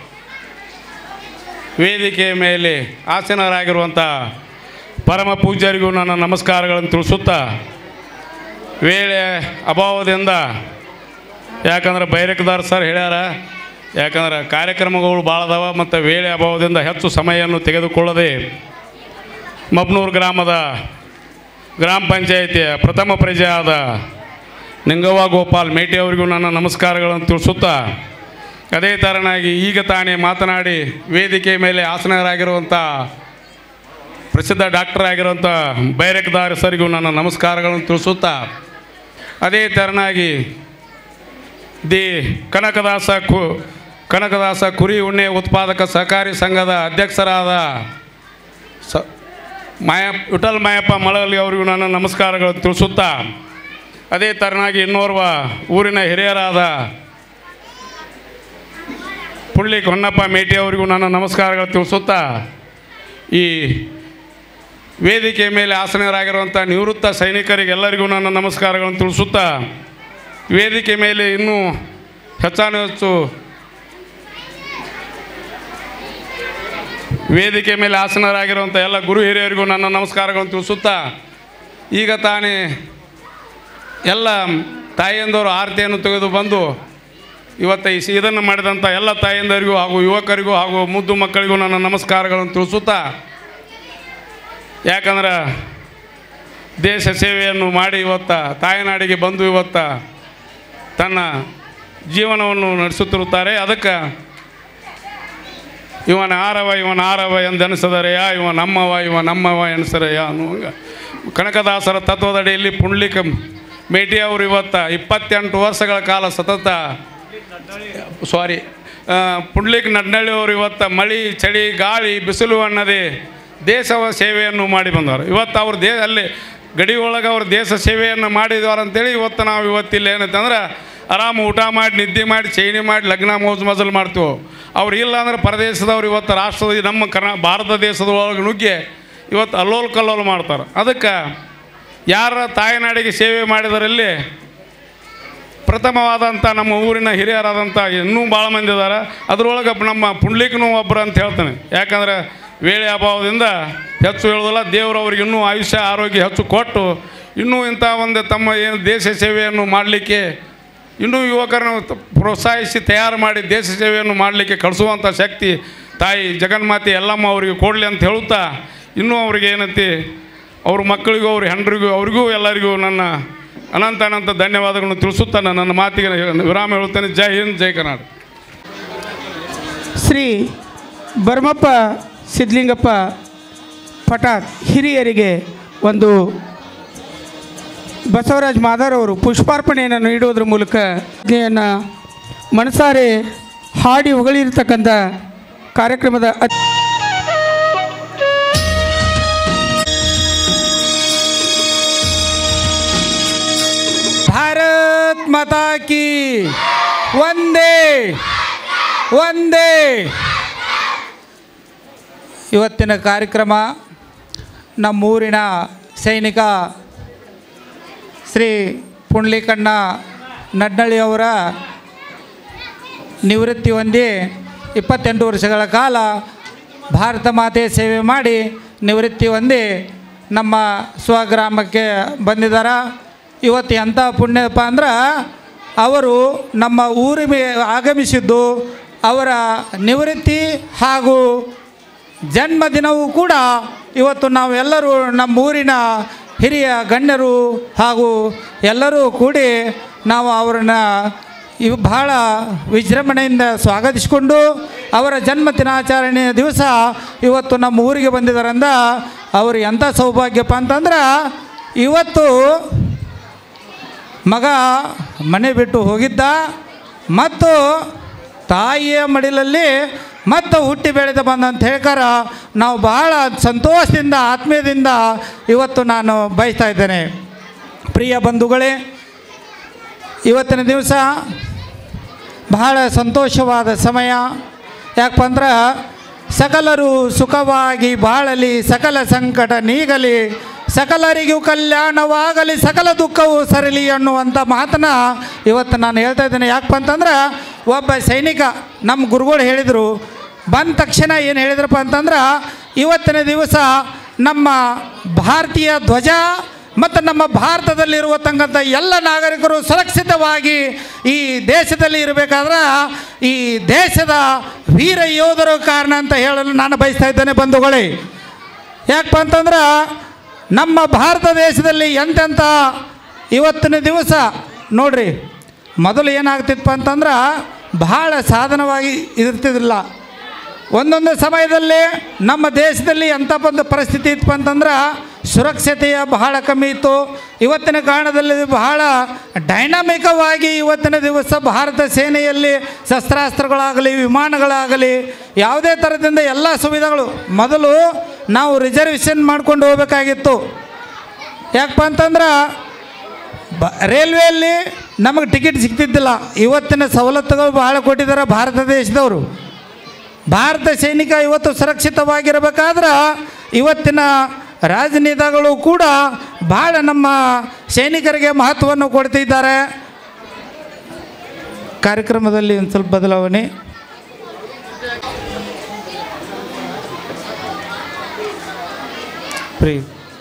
I: ವೇದಿಕೆಯ ಮೇಲೆ ಆಸೀನರಾಗಿರುವಂಥ ಪರಮ ಪೂಜ್ಯರಿಗೂ ನನ್ನ ನಮಸ್ಕಾರಗಳನ್ನು ತಿಳಿಸುತ್ತಾ ವೇಳೆ ಅಭಾವದಿಂದ ಯಾಕಂದ್ರೆ ಬೈರಕ್ದಾರ್ ಸರ್ ಹೇಳ್ಯಾರ, ಯಾಕಂದ್ರೆ ಕಾರ್ಯಕ್ರಮಗಳು ಭಾಳ ಅದಾವ ಮತ್ತು ವೇಳೆ ಅಭಾವದಿಂದ ಹೆಚ್ಚು ಸಮಯವನ್ನು ತೆಗೆದುಕೊಳ್ಳದೆ ಮಬ್ನೂರು ಗ್ರಾಮದ ಗ್ರಾಮ ಪಂಚಾಯಿತಿಯ ಪ್ರಥಮ ಪ್ರಜೆ ಆದ ನಿಂಗವ್ವ ಗೋಪಾಲ್ ಮೇಟಿ ಅವರಿಗೂ ನನ್ನ ನಮಸ್ಕಾರಗಳನ್ನು ತಿಳಿಸುತ್ತಾ, ಅದೇ ಥರನಾಗಿ ಈಗ ತಾನೇ ಮಾತನಾಡಿ ವೇದಿಕೆ ಮೇಲೆ ಆಸನರಾಗಿರುವಂಥ ಪ್ರಸಿದ್ಧ ಡಾಕ್ಟರ್ ಆಗಿರುವಂಥ ಬೈರಕ್ದಾರ್ ಸರಿಗೂ ನನ್ನ ನಮಸ್ಕಾರಗಳನ್ನು ತಿಳಿಸುತ್ತಾ, ಅದೇ ಥರನಾಗಿ ದಿ ಕನಕದಾಸ ಕು ಕನಕದಾಸ ಕುರಿ ಉಣ್ಣೆ ಉತ್ಪಾದಕ ಸಹಕಾರಿ ಸಂಘದ ಅಧ್ಯಕ್ಷರಾದ ಸ ಮಾಯ ವಿಠಲ್ ಮಾಯಪ್ಪ ಮಳಲಿ ಅವರಿಗೂ ನನ್ನ ನಮಸ್ಕಾರಗಳನ್ನು ತಿಳಿಸುತ್ತಾ, ಅದೇ ಥರನಾಗಿ ಇನ್ನೋರ್ವ ಊರಿನ ಹಿರಿಯರಾದ ಪುಳ್ಳಿ ಹೊನ್ನಪ್ಪ ಮೇಟಿ ಅವರಿಗೂ ನನ್ನ ನಮಸ್ಕಾರಗಳು ತಿಳಿಸುತ್ತಾ, ಈ ವೇದಿಕೆ ಮೇಲೆ ಆಸನರಾಗಿರುವಂಥ ನಿವೃತ್ತ ಸೈನಿಕರಿಗೆಲ್ಲರಿಗೂ ನನ್ನ ನಮಸ್ಕಾರಗಳನ್ನು ತಿಳಿಸುತ್ತಾ, ವೇದಿಕೆ ಮೇಲೆ ಇನ್ನೂ ಹೆಚ್ಚಾನು ಹೆಚ್ಚು ವೇದಿಕೆ ಮೇಲೆ ಆಸನರಾಗಿರುವಂಥ ಎಲ್ಲ ಗುರು ಹಿರಿಯರಿಗೂ ನನ್ನ ನಮಸ್ಕಾರಗಳನ್ನು ತಿಳಿಸುತ್ತಾ, ಈಗ ತಾನೇ ಎಲ್ಲ ತಾಯಿಯಂದವರು ಆರತಿಯನ್ನು ತೆಗೆದು ಬಂದು ಇವತ್ತು ಈ ಇದನ್ನು ಮಾಡಿದಂಥ ಎಲ್ಲ ತಾಯಿಯಂದರಿಗೂ ಹಾಗೂ ಯುವಕರಿಗೂ ಹಾಗೂ ಮುದ್ದು ಮಕ್ಕಳಿಗೂ ನನ್ನ ನಮಸ್ಕಾರಗಳನ್ನು ತಿಳಿಸುತ್ತಾ, ಯಾಕಂದ್ರೆ ದೇಶ ಸೇವೆಯನ್ನು ಮಾಡಿ ಇವತ್ತು ತಾಯಿನಾಡಿಗೆ ಬಂದು ಇವತ್ತು ತನ್ನ ಜೀವನವನ್ನು ನಡೆಸುತ್ತಿರುತ್ತಾರೆ. ಅದಕ್ಕೆ ಇವನ ಆರವ ಇವನ ಆರವ ಎಂದೆನಿಸದರೆಯ, ಇವ ನಮ್ಮವ ಇವ ನಮ್ಮವ ಎನಿಸರೆಯ ಅನ್ನುವಂಗ ಕನಕದಾಸರ ತತ್ವದಡಿಯಲ್ಲಿ ಪುಂಡ್ಲಿಕ ಮೇಟಿ ಅವರು ಇವತ್ತು ಇಪ್ಪತ್ತೆಂಟು ವರ್ಷಗಳ ಕಾಲ ಸತತ ಸಾರಿ ಪುಂಡ್ಲಿಕ್ ನಡ್ನಳ್ಳಿ ಅವರು ಇವತ್ತು ಮಳೆ ಚಳಿ ಗಾಳಿ ಬಿಸಿಲು ಅನ್ನದೇ ದೇಶವ ಸೇವೆಯನ್ನು ಮಾಡಿ ಬಂದವರು. ಇವತ್ತು ಅವ್ರ ದೇ ಅಲ್ಲಿ ಗಡಿ ಒಳಗೆ ಅವ್ರ ದೇಶ ಸೇವೆಯನ್ನು ಮಾಡಿದವರು ಅಂತೇಳಿ ಇವತ್ತು ನಾವು ಇವತ್ತಿಲ್ಲ ಏನಂತಂದ್ರೆ ಆರಾಮ ಊಟ ಮಾಡಿ ನಿದ್ದೆ ಮಾಡಿ ಚೈನಿ ಮಾಡಿ ಲಗ್ನ ಮೋಜು ಮಜಲು ಮಾಡ್ತೀವಿ. ಅವ್ರು ಇಲ್ಲ ಅಂದ್ರೆ ಪರದೇಶದವ್ರು ಇವತ್ತು ರಾಷ್ಟ್ರದ ನಮ್ಮ ಕರ್ನಾ ಭಾರತ ದೇಶದ ಒಳಗೆ ನುಗ್ಗಿ ಇವತ್ತು ಅಲ್ಲೋಲ್ ಕಲ್ಲೋಲ್ ಮಾಡ್ತಾರೆ. ಅದಕ್ಕೆ ಯಾರ ತಾಯಿನಾಡಿಗೆ ಸೇವೆ ಮಾಡಿದರಲ್ಲಿ ಪ್ರಥಮವಾದಂಥ ನಮ್ಮ ಊರಿನ ಹಿರಿಯರಾದಂಥ ಇನ್ನೂ ಭಾಳ ಮಂದಿ ಇದ್ದಾರೆ. ಅದರೊಳಗೆ ನಮ್ಮ ಪುಂಡ್ಲಿಕನೂ ಒಬ್ಬರು ಅಂತ ಹೇಳ್ತಾನೆ. ಯಾಕಂದರೆ ವೇಳೆ ಅಭಾವದಿಂದ ಹೆಚ್ಚು ಹೇಳೋದಿಲ್ಲ, ದೇವರು ಅವ್ರಿಗೆ ಇನ್ನೂ ಆಯುಷ್ಯ ಆರೋಗ್ಯ ಹೆಚ್ಚು ಕೊಟ್ಟು ಇನ್ನೂ ಇಂಥ ಒಂದು ತಮ್ಮ ಏನು ದೇಶ ಸೇವೆಯನ್ನು ಮಾಡಲಿಕ್ಕೆ ಇನ್ನೂ ಯುವಕರನ್ನು ಪ್ರೋತ್ಸಾಹಿಸಿ ತಯಾರು ಮಾಡಿ ದೇಶ ಸೇವೆಯನ್ನು ಮಾಡಲಿಕ್ಕೆ ಕಳಿಸುವಂಥ ಶಕ್ತಿ ತಾಯಿ ಜಗನ್ಮಾತೆ ಎಲ್ಲಮ್ಮ ಅವರಿಗೆ ಕೊಡಲಿ ಅಂತ ಹೇಳುತ್ತಾ, ಇನ್ನೂ ಅವ್ರಿಗೆ ಏನಂತೆ ಅವ್ರ ಮಕ್ಕಳಿಗೂ ಅವ್ರ ಹೆಂಡ್ರಿಗೂ ಅವ್ರಿಗೂ ಎಲ್ಲರಿಗೂ ನನ್ನ ಅನಂತ ಅನಂತ ಧನ್ಯವಾದಗಳನ್ನು ತಿಳಿಸುತ್ತಾ ನನ್ನ ಮಾತಿಗೆ ವಿರಾಮ ಹೇಳುತ್ತೇನೆ. ಜೈ ಹಿಂದ್, ಜೈ ಕರ್ನಾಟಕ.
F: ಶ್ರೀ ಭರಮಪ್ಪ ಸಿದ್ಧಲಿಂಗಪ್ಪ ಪಟಾತ್ ಹಿರಿಯರಿಗೆ ಒಂದು ಬಸವರಾಜ್ ಮಾದಾರ್ ಅವರು ಪುಷ್ಪಾರ್ಪಣೆಯನ್ನು ನೀಡುವುದರ ಮೂಲಕ ಇದನ್ನು ಮನಸಾರೆ ಹಾಡಿ ಹೊಗಳಿರ್ತಕ್ಕಂಥ ಕಾರ್ಯಕ್ರಮದ ಭಾರತ್ ಮಾತಾ ಕಿ ವಂದೇ ವಂದೇ. ಇವತ್ತಿನ ಕಾರ್ಯಕ್ರಮ ನಮ್ಮೂರಿನ ಸೈನಿಕ ಶ್ರೀ ಪುಂಡ್ಲಿಕಣ್ಣ ನಡ್ನಳ್ಳಿಯವರ ನಿವೃತ್ತಿ ಹೊಂದಿ ಇಪ್ಪತ್ತೆಂಟು ವರ್ಷಗಳ ಕಾಲ ಭಾರತ ಮಾತೆ ಸೇವೆ ಮಾಡಿ ನಿವೃತ್ತಿ ಹೊಂದಿ ನಮ್ಮ ಸ್ವಗ್ರಾಮಕ್ಕೆ ಬಂದಿದ್ದಾರೆ. ಇವತ್ತು ಎಂಥ ಪುಣ್ಯಪ್ಪ ಅಂದ್ರೆ ಅವರು ನಮ್ಮ ಊರಿಗೆ ಆಗಮಿಸಿದ್ದು ಅವರ ನಿವೃತ್ತಿ ಹಾಗೂ ಜನ್ಮದಿನವೂ ಕೂಡ ಇವತ್ತು ನಾವೆಲ್ಲರೂ ನಮ್ಮ ಊರಿನ ಹಿರಿಯ ಗಣ್ಯರು ಹಾಗೂ ಎಲ್ಲರೂ ಕೂಡಿ ನಾವು ಅವರನ್ನು ಇವು ಬಹಳ ವಿಜೃಂಭಣೆಯಿಂದ ಸ್ವಾಗತಿಸಿಕೊಂಡು ಅವರ ಜನ್ಮ ದಿನಾಚರಣೆಯ ದಿವಸ ಇವತ್ತು ನಮ್ಮ ಊರಿಗೆ ಬಂದಿದ್ದಾರಂದ ಅವರು ಎಂಥ ಸೌಭಾಗ್ಯಪ್ಪ ಅಂತಂದ್ರೆ, ಇವತ್ತು ಮಗ ಮನೆ ಬಿಟ್ಟು ಹೋಗಿದ್ದ ಮತ್ತು ತಾಯಿಯ ಮಡಿಲಲ್ಲಿ ಮತ್ತು ಹುಟ್ಟಿ ಬೆಳೆದು ಬಂದಂತ ಹೇಳ್ಕಾರ ನಾವು ಬಹಳ ಸಂತೋಷದಿಂದ ಆತ್ಮೀಯದಿಂದ ಇವತ್ತು ನಾನು ಬಯಸ್ತಾ ಇದ್ದೇನೆ. ಪ್ರಿಯ ಬಂಧುಗಳೇ, ಇವತ್ತಿನ ದಿವಸ ಬಹಳ ಸಂತೋಷವಾದ ಸಮಯ. ಯಾಕಂದ್ರೆ ಸಕಲರು ಸುಖವಾಗಿ ಬಾಳಲಿ, ಸಕಲ ಸಂಕಟ ನೀಗಲಿ, ಸಕಲರಿಗೂ ಕಲ್ಯಾಣವಾಗಲಿ, ಸಕಲ ದುಃಖವು ಸರಲಿ ಅನ್ನುವಂಥ ಮಾತನ್ನು ಇವತ್ತು ನಾನು ಹೇಳ್ತಾ ಇದ್ದೇನೆ. ಯಾಕಪ್ಪ ಅಂತಂದ್ರೆ ಒಬ್ಬ ಸೈನಿಕ ನಮ್ಮ ಗುರುಗಳು ಹೇಳಿದರು, ಬಂದ ತಕ್ಷಣ ಏನು ಹೇಳಿದ್ರಪ್ಪ ಅಂತಂದ್ರೆ ಇವತ್ತಿನ ದಿವಸ ನಮ್ಮ ಭಾರತೀಯ ಧ್ವಜ
J: ಮತ್ತು ನಮ್ಮ ಭಾರತದಲ್ಲಿರುವತಕ್ಕಂಥ ಎಲ್ಲ ನಾಗರಿಕರು ಸುರಕ್ಷಿತವಾಗಿ ಈ ದೇಶದಲ್ಲಿ ಇರಬೇಕಾದ್ರೆ ಈ ದೇಶದ ವೀರ ಯೋಧರ ಕಾರಣ ಅಂತ ಹೇಳಲು ನಾನು ಬಯಸ್ತಾ ಇದ್ದೇನೆ ಬಂಧುಗಳೇ. ಯಾಕಪ್ಪ ಅಂತಂದ್ರೆ ನಮ್ಮ ಭಾರತ ದೇಶದಲ್ಲಿ ಎಂತೆಂಥ ಇವತ್ತಿನ ದಿವಸ ನೋಡ್ರಿ, ಮೊದಲು ಏನಾಗ್ತಿತ್ತಪ್ಪ ಅಂತಂದ್ರೆ ಬಹಳ ಸಾಧನವಾಗಿ ಇರ್ತಿದ್ದಿಲ್ಲ. ಒಂದೊಂದು ಸಮಯದಲ್ಲಿ ನಮ್ಮ ದೇಶದಲ್ಲಿ ಎಂಥ ಒಂದು ಪರಿಸ್ಥಿತಿ ಇತ್ತು ಅಂತಂದ್ರೆ ಸುರಕ್ಷತೆಯ ಬಹಳ ಕಮ್ಮಿ ಇತ್ತು. ಇವತ್ತಿನ ಕಾರಣದಲ್ಲಿ ಬಹಳ ಡೈನಾಮಿಕವಾಗಿ ಇವತ್ತಿನ ದಿವಸ ಭಾರತ ಸೇನೆಯಲ್ಲಿ ಶಸ್ತ್ರಾಸ್ತ್ರಗಳಾಗಲಿ ವಿಮಾನಗಳಾಗಲಿ ಯಾವುದೇ ಥರದಿಂದ ಎಲ್ಲ ಸುವಿಧಾಗಳು. ಮೊದಲು ನಾವು ರಿಸರ್ವೇಷನ್ ಮಾಡ್ಕೊಂಡು ಹೋಗಬೇಕಾಗಿತ್ತು. ಯಾಕಪ್ಪ ಅಂತಂದ್ರೆ ಬ ರೈಲ್ವೆಯಲ್ಲಿ ನಮಗೆ ಟಿಕೆಟ್ ಸಿಗ್ತಿದ್ದಿಲ್ಲ. ಇವತ್ತಿನ ಸವಲತ್ತುಗಳು ಬಹಳ ಕೊಟ್ಟಿದ್ದಾರೆ ಭಾರತ ದೇಶದವರು. ಭಾರತ ಸೈನಿಕ ಇವತ್ತು ಸುರಕ್ಷಿತವಾಗಿರಬೇಕಾದ್ರೆ ಇವತ್ತಿನ ರಾಜನೀತಿಗಳು ಕೂಡ ಭಾಳ ನಮ್ಮ ಸೈನಿಕರಿಗೆ ಮಹತ್ವವನ್ನು ಕೊಡ್ತಿದ್ದಾರೆ. ಕಾರ್ಯಕ್ರಮದಲ್ಲಿ ಒಂದು ಸ್ವಲ್ಪ ಬದಲಾವಣೆ. ಪ್ರೀ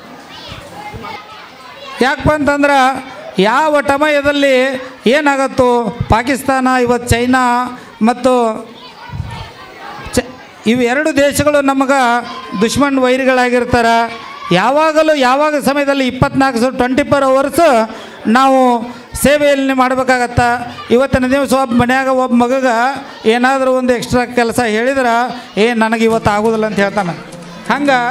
J: ಯಾಕಪ್ಪ ಅಂತಂದ್ರೆ ಯಾವ ಸಮಯದಲ್ಲಿ ಏನಾಗತ್ತೋ ಪಾಕಿಸ್ತಾನ, ಇವತ್ತು ಚೈನಾ ಮತ್ತು ಚ ಇವು ಎರಡು ದೇಶಗಳು ನಮಗೆ ದುಶ್ಮನ್ ವೈರಿಗಳಾಗಿರ್ತಾರೆ. ಯಾವಾಗಲೂ ಯಾವಾಗ ಸಮಯದಲ್ಲಿ ಇಪ್ಪತ್ನಾಲ್ಕು ಸು ಟ್ವೆಂಟಿ ಫೋರ್ ಅವರ್ಸ್ ನಾವು ಸೇವೆಯಲ್ಲಿ ಮಾಡಬೇಕಾಗತ್ತ. ಇವತ್ತಿನ ದಿವಸ ಒಬ್ಬ ಮನ್ಯಾಗ ಒಬ್ಬ ಮಗಗೆ ಏನಾದರೂ ಒಂದು ಎಕ್ಸ್ಟ್ರಾ ಕೆಲಸ ಹೇಳಿದ್ರೆ ಏ ನನಗೆ ಇವತ್ತು ಆಗೋದಿಲ್ಲ ಅಂತ ಹೇಳ್ತಾನೆ. ಹಂಗೆ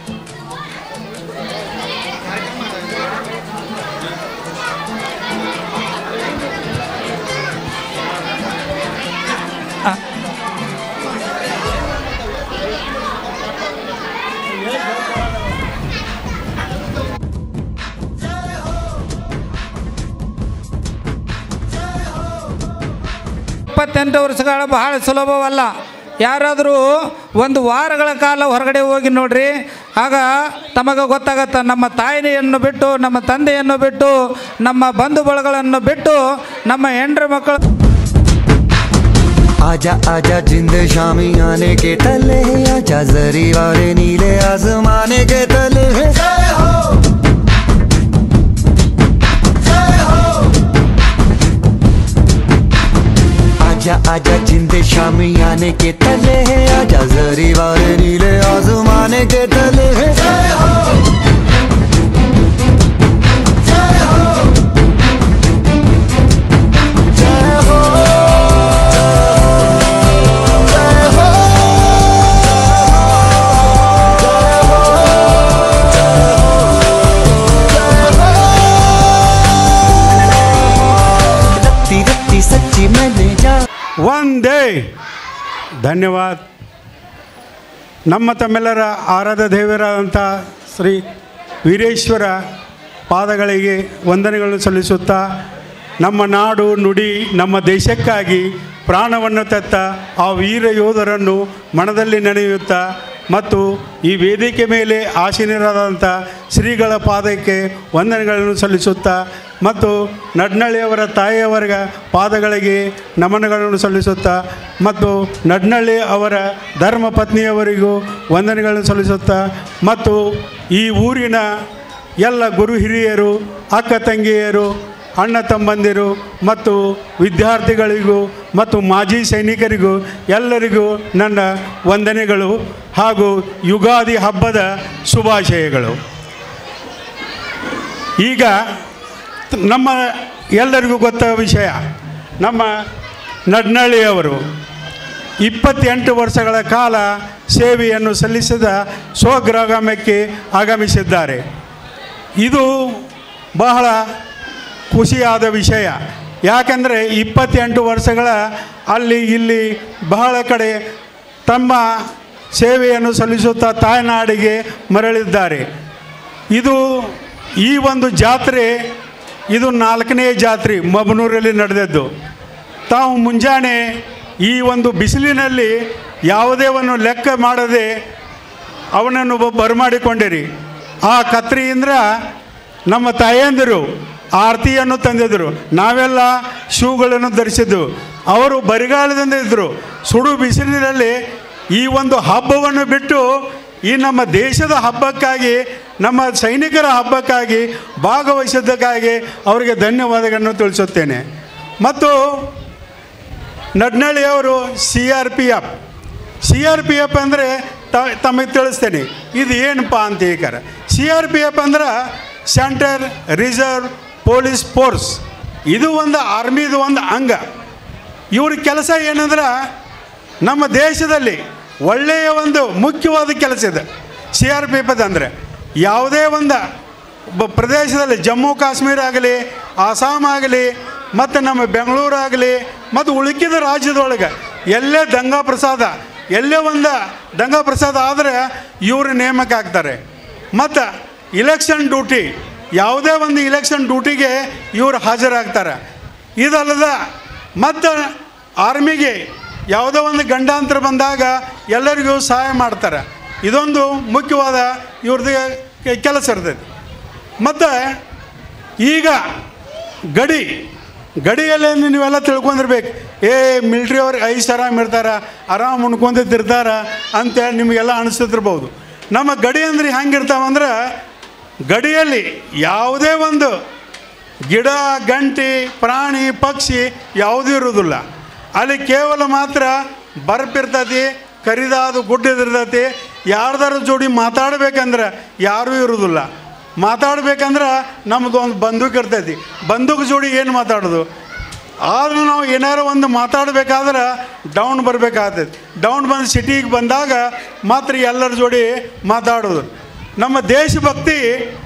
J: ಇಪ್ಪತ್ತೆಂಟು ವರ್ಷಗಳ ಬಹಳ ಸುಲಭವಲ್ಲ. ಯಾರಾದರೂ ಒಂದು ವಾರಗಳ ಕಾಲ ಹೊರಗಡೆ ಹೋಗಿ ನೋಡ್ರಿ, ಆಗ ತಮಗೆ ಗೊತ್ತಾಗತ್ತೆ ನಮ್ಮ ತಾಯಿಯನ್ನು ಬಿಟ್ಟು, ನಮ್ಮ ತಂದೆಯನ್ನು ಬಿಟ್ಟು, ನಮ್ಮ ಬಂಧು ಬಳಗಳನ್ನು ಬಿಟ್ಟು, ನಮ್ಮ ಹೆಂಡ್ರ ಮಕ್ಕಳು.
A: आजा आजा जिंद शामी आने के तले, आजा जरी वाले नीले आसमाने के तले. जय हो जय हो. आजा आजा जिंद शामी आने के तले, आजा जरी वाले नीले आसमाने के तले. जय हो जय हो जय हो.
K: ಒಂದೇ ಧನ್ಯವಾದ. ನಮ್ಮ ತಮ್ಮೆಲ್ಲರ ಆರಾಧ್ಯ ದೇವರಾದಂಥ ಶ್ರೀ ವೀರೇಶ್ವರ ಪಾದಗಳಿಗೆ ವಂದನೆಗಳನ್ನು ಸಲ್ಲಿಸುತ್ತಾ, ನಮ್ಮ ನಾಡು ನುಡಿ ನಮ್ಮ ದೇಶಕ್ಕಾಗಿ ಪ್ರಾಣವನ್ನು ತೆತ್ತ ಆ ವೀರ ಯೋಧರನ್ನು ಮನದಲ್ಲಿ ನೆನೆಯುತ್ತಾ ಮತ್ತು ಈ ವೇದಿಕೆ ಮೇಲೆ ಆಸೀನರಾದಂಥ ಶ್ರೀಗಳ ಪಾದಕ್ಕೆ ವಂದನೆಗಳನ್ನು ಸಲ್ಲಿಸುತ್ತಾ ಮತ್ತು ನಡ್ನಳ್ಳಿಯವರ ತಾಯಿಯವರ ಪಾದಗಳಿಗೆ ನಮನಗಳನ್ನು ಸಲ್ಲಿಸುತ್ತಾ ಮತ್ತು ನಡ್ನಳ್ಳಿ ಅವರ ಧರ್ಮ ಪತ್ನಿಯವರಿಗೂ ವಂದನೆಗಳನ್ನು ಸಲ್ಲಿಸುತ್ತಾ ಮತ್ತು ಈ ಊರಿನ ಎಲ್ಲ ಗುರು ಹಿರಿಯರು, ಅಕ್ಕ ತಂಗಿಯರು, ಅಣ್ಣ ತಮ್ಮಂದಿರು ಮತ್ತು ವಿದ್ಯಾರ್ಥಿಗಳಿಗೂ ಮತ್ತು ಮಾಜಿ ಸೈನಿಕರಿಗೂ ಎಲ್ಲರಿಗೂ ನನ್ನ ವಂದನೆಗಳು ಹಾಗೂ ಯುಗಾದಿ ಹಬ್ಬದ ಶುಭಾಶಯಗಳು. ಈಗ ನಮ್ಮ ಎಲ್ಲರಿಗೂ ಗೊತ್ತ ವಿಷಯ, ನಮ್ಮ ನಡ್ನಳ್ಳಿಯವರು ಇಪ್ಪತ್ತೆಂಟು ವರ್ಷಗಳ ಕಾಲ ಸೇವೆಯನ್ನು ಸಲ್ಲಿಸಿದ ಸ್ವಗ್ರಾಮಕ್ಕೆ ಆಗಮಿಸಿದ್ದಾರೆ. ಇದು ಬಹಳ ಖುಷಿಯಾದ ವಿಷಯ. ಯಾಕಂದರೆ ಇಪ್ಪತ್ತೆಂಟು ವರ್ಷಗಳ ಅಲ್ಲಿ ಇಲ್ಲಿ ಬಹಳ ಕಡೆ ತಮ್ಮ ಸೇವೆಯನ್ನು ಸಲ್ಲಿಸುತ್ತಾ ತಾಯ್ನಾಡಿಗೆ ಮರಳಿದ್ದಾರೆ. ಇದು ಈ ಒಂದು ಜಾತ್ರೆ ಇದು ನಾಲ್ಕನೇ ಜಾತ್ರೆ ಮಬ್ನೂರಲ್ಲಿ ನಡೆದದ್ದು. ತಾವು ಮುಂಜಾನೆ ಈ ಒಂದು ಬಿಸಿಲಿನಲ್ಲಿ ಯಾವುದೇ ಒಂದು ಲೆಕ್ಕ ಮಾಡದೆ ಅವನನ್ನು ಬರಮಾಡಿಕೊಂಡಿರಿ. ಆ ಕತ್ರಿಯಿಂದ ನಮ್ಮ ತಾಯಂದಿರು ಆರತಿಯನ್ನು ತಂದಿದ್ದರು. ನಾವೆಲ್ಲ ಶೂಗಳನ್ನು ಧರಿಸಿದ್ದೆವು. ಅವರು ಬರಿಗಾಲದಿಂದ ಇದ್ದರು. ಸುಡು ಬಿಸಿಲಿನಲ್ಲಿ ಈ ಒಂದು ಹಬ್ಬವನ್ನು ಬಿಟ್ಟು ಈ ನಮ್ಮ ದೇಶದ ಹಬ್ಬಕ್ಕಾಗಿ ನಮ್ಮ ಸೈನಿಕರ ಹಬ್ಬಕ್ಕಾಗಿ ಭಾಗವಹಿಸಿದ್ದಕ್ಕಾಗಿ ಅವರಿಗೆ ಧನ್ಯವಾದಗಳನ್ನು ತಿಳಿಸುತ್ತೇನೆ. ಮತ್ತು ನಡ್ನಳ್ಳಿಯವರು C R P F C R P F ಅಂದರೆ ತ ತಮಗೆ ತಿಳಿಸ್ತೇನೆ ಇದು ಏನಪ್ಪ ಅಂತ ಹೇಳ್ತಾರೆ. ಸಿ ಆರ್ ಪಿ ಎಫ್ ಅಂದ್ರೆ ಸೆಂಟರ್ ರಿಸರ್ವ್ ಪೊಲೀಸ್ ಫೋರ್ಸ್. ಇದು ಒಂದು ಆರ್ಮಿದು ಒಂದು ಅಂಗ. ಇವ್ರ ಕೆಲಸ ಏನಂದ್ರೆ ನಮ್ಮ ದೇಶದಲ್ಲಿ ಒಳ್ಳೆಯ ಒಂದು ಮುಖ್ಯವಾದ ಕೆಲಸ ಇದೆ. ಸಿ ಆರ್ ಪಿ ಎಫ್ ಅಂದರೆ ಯಾವುದೇ ಒಂದು ಪ್ರದೇಶದಲ್ಲಿ ಜಮ್ಮು ಕಾಶ್ಮೀರ ಆಗಲಿ, ಆಸಾಮ್ ಆಗಲಿ, ಮತ್ತು ನಮ್ಮ ಬೆಂಗಳೂರು ಆಗಲಿ, ಮತ್ತು ಉಳುಕಿದ ರಾಜ್ಯದೊಳಗೆ ಎಲ್ಲೇ ದಂಗಾ ಪ್ರಸಾದ ಎಲ್ಲೇ ಒಂದು ದಂಗಾ ಪ್ರಸಾದ ಆದರೆ ಇವರು ನೇಮಕ ಆಗ್ತಾರೆ. ಮತ್ತು ಇಲೆಕ್ಷನ್ ಡ್ಯೂಟಿ ಯಾವುದೇ ಒಂದು ಇಲೆಕ್ಷನ್ ಡ್ಯೂಟಿಗೆ ಇವರು ಹಾಜರಾಗ್ತಾರೆ. ಇದಲ್ಲದ ಮತ್ತು ಆರ್ಮಿಗೆ ಯಾವುದೋ ಒಂದು ಗಂಡಾಂತರ ಬಂದಾಗ ಎಲ್ಲರಿಗೂ ಸಹಾಯ ಮಾಡ್ತಾರೆ. ಇದೊಂದು ಮುಖ್ಯವಾದ ಇವ್ರದ್ದು ಕೆಲಸ ಇರ್ತೈತಿ. ಮತ್ತು ಈಗ ಗಡಿ ಗಡಿಯಲ್ಲಿ ನೀವೆಲ್ಲ ತಿಳ್ಕೊಂಡಿರ್ಬೇಕು. ಏ ಮಿಲ್ಟ್ರಿ ಅವ್ರಿಗೆ ಐದು ಆರಾಮ್ ಇರ್ತಾರೆ, ಆರಾಮ್ ಉಣ್ಕೊಂತಿರ್ತಾರ ಅಂತೇಳಿ ನಿಮಗೆಲ್ಲ ಅನಿಸ್ತಿರ್ಬೋದು. ನಮ್ಮ ಗಡಿ ಅಂದ್ರೆ ಹೆಂಗಿರ್ತಾವಂದ್ರೆ ಗಡಿಯಲ್ಲಿ ಯಾವುದೇ ಒಂದು ಗಿಡ ಗಂಟಿ ಪ್ರಾಣಿ ಪಕ್ಷಿ ಯಾವುದೂ ಇರೋದಿಲ್ಲ. ಅಲ್ಲಿ ಕೇವಲ ಮಾತ್ರ ಬರ್ಪಿರ್ತೈತಿ, ಕರಿದಾದು ಗುಡ್ಡದಿರ್ತೈತಿ. ಯಾರ್ದಾರ ಜೋಡಿ ಮಾತಾಡ್ಬೇಕಂದ್ರೆ ಯಾರೂ ಇರೋದಿಲ್ಲ. ಮಾತಾಡ್ಬೇಕಂದ್ರೆ ನಮ್ಮದು ಒಂದು ಬಂದೂಕು ಇರ್ತೈತಿ. ಬಂದೂಕು ಜೋಡಿ ಏನು ಮಾತಾಡೋದು? ಆದರೂ ನಾವು ಏನಾರು ಒಂದು ಮಾತಾಡಬೇಕಾದ್ರೆ ಡೌನ್ ಬರಬೇಕಾಗ್ತೈತಿ. ಡೌನ್ ಬಂದು ಸಿಟಿಗೆ ಬಂದಾಗ ಮಾತ್ರ ಎಲ್ಲರ ಜೋಡಿ ಮಾತಾಡೋದು. ನಮ್ಮ ದೇಶಭಕ್ತಿ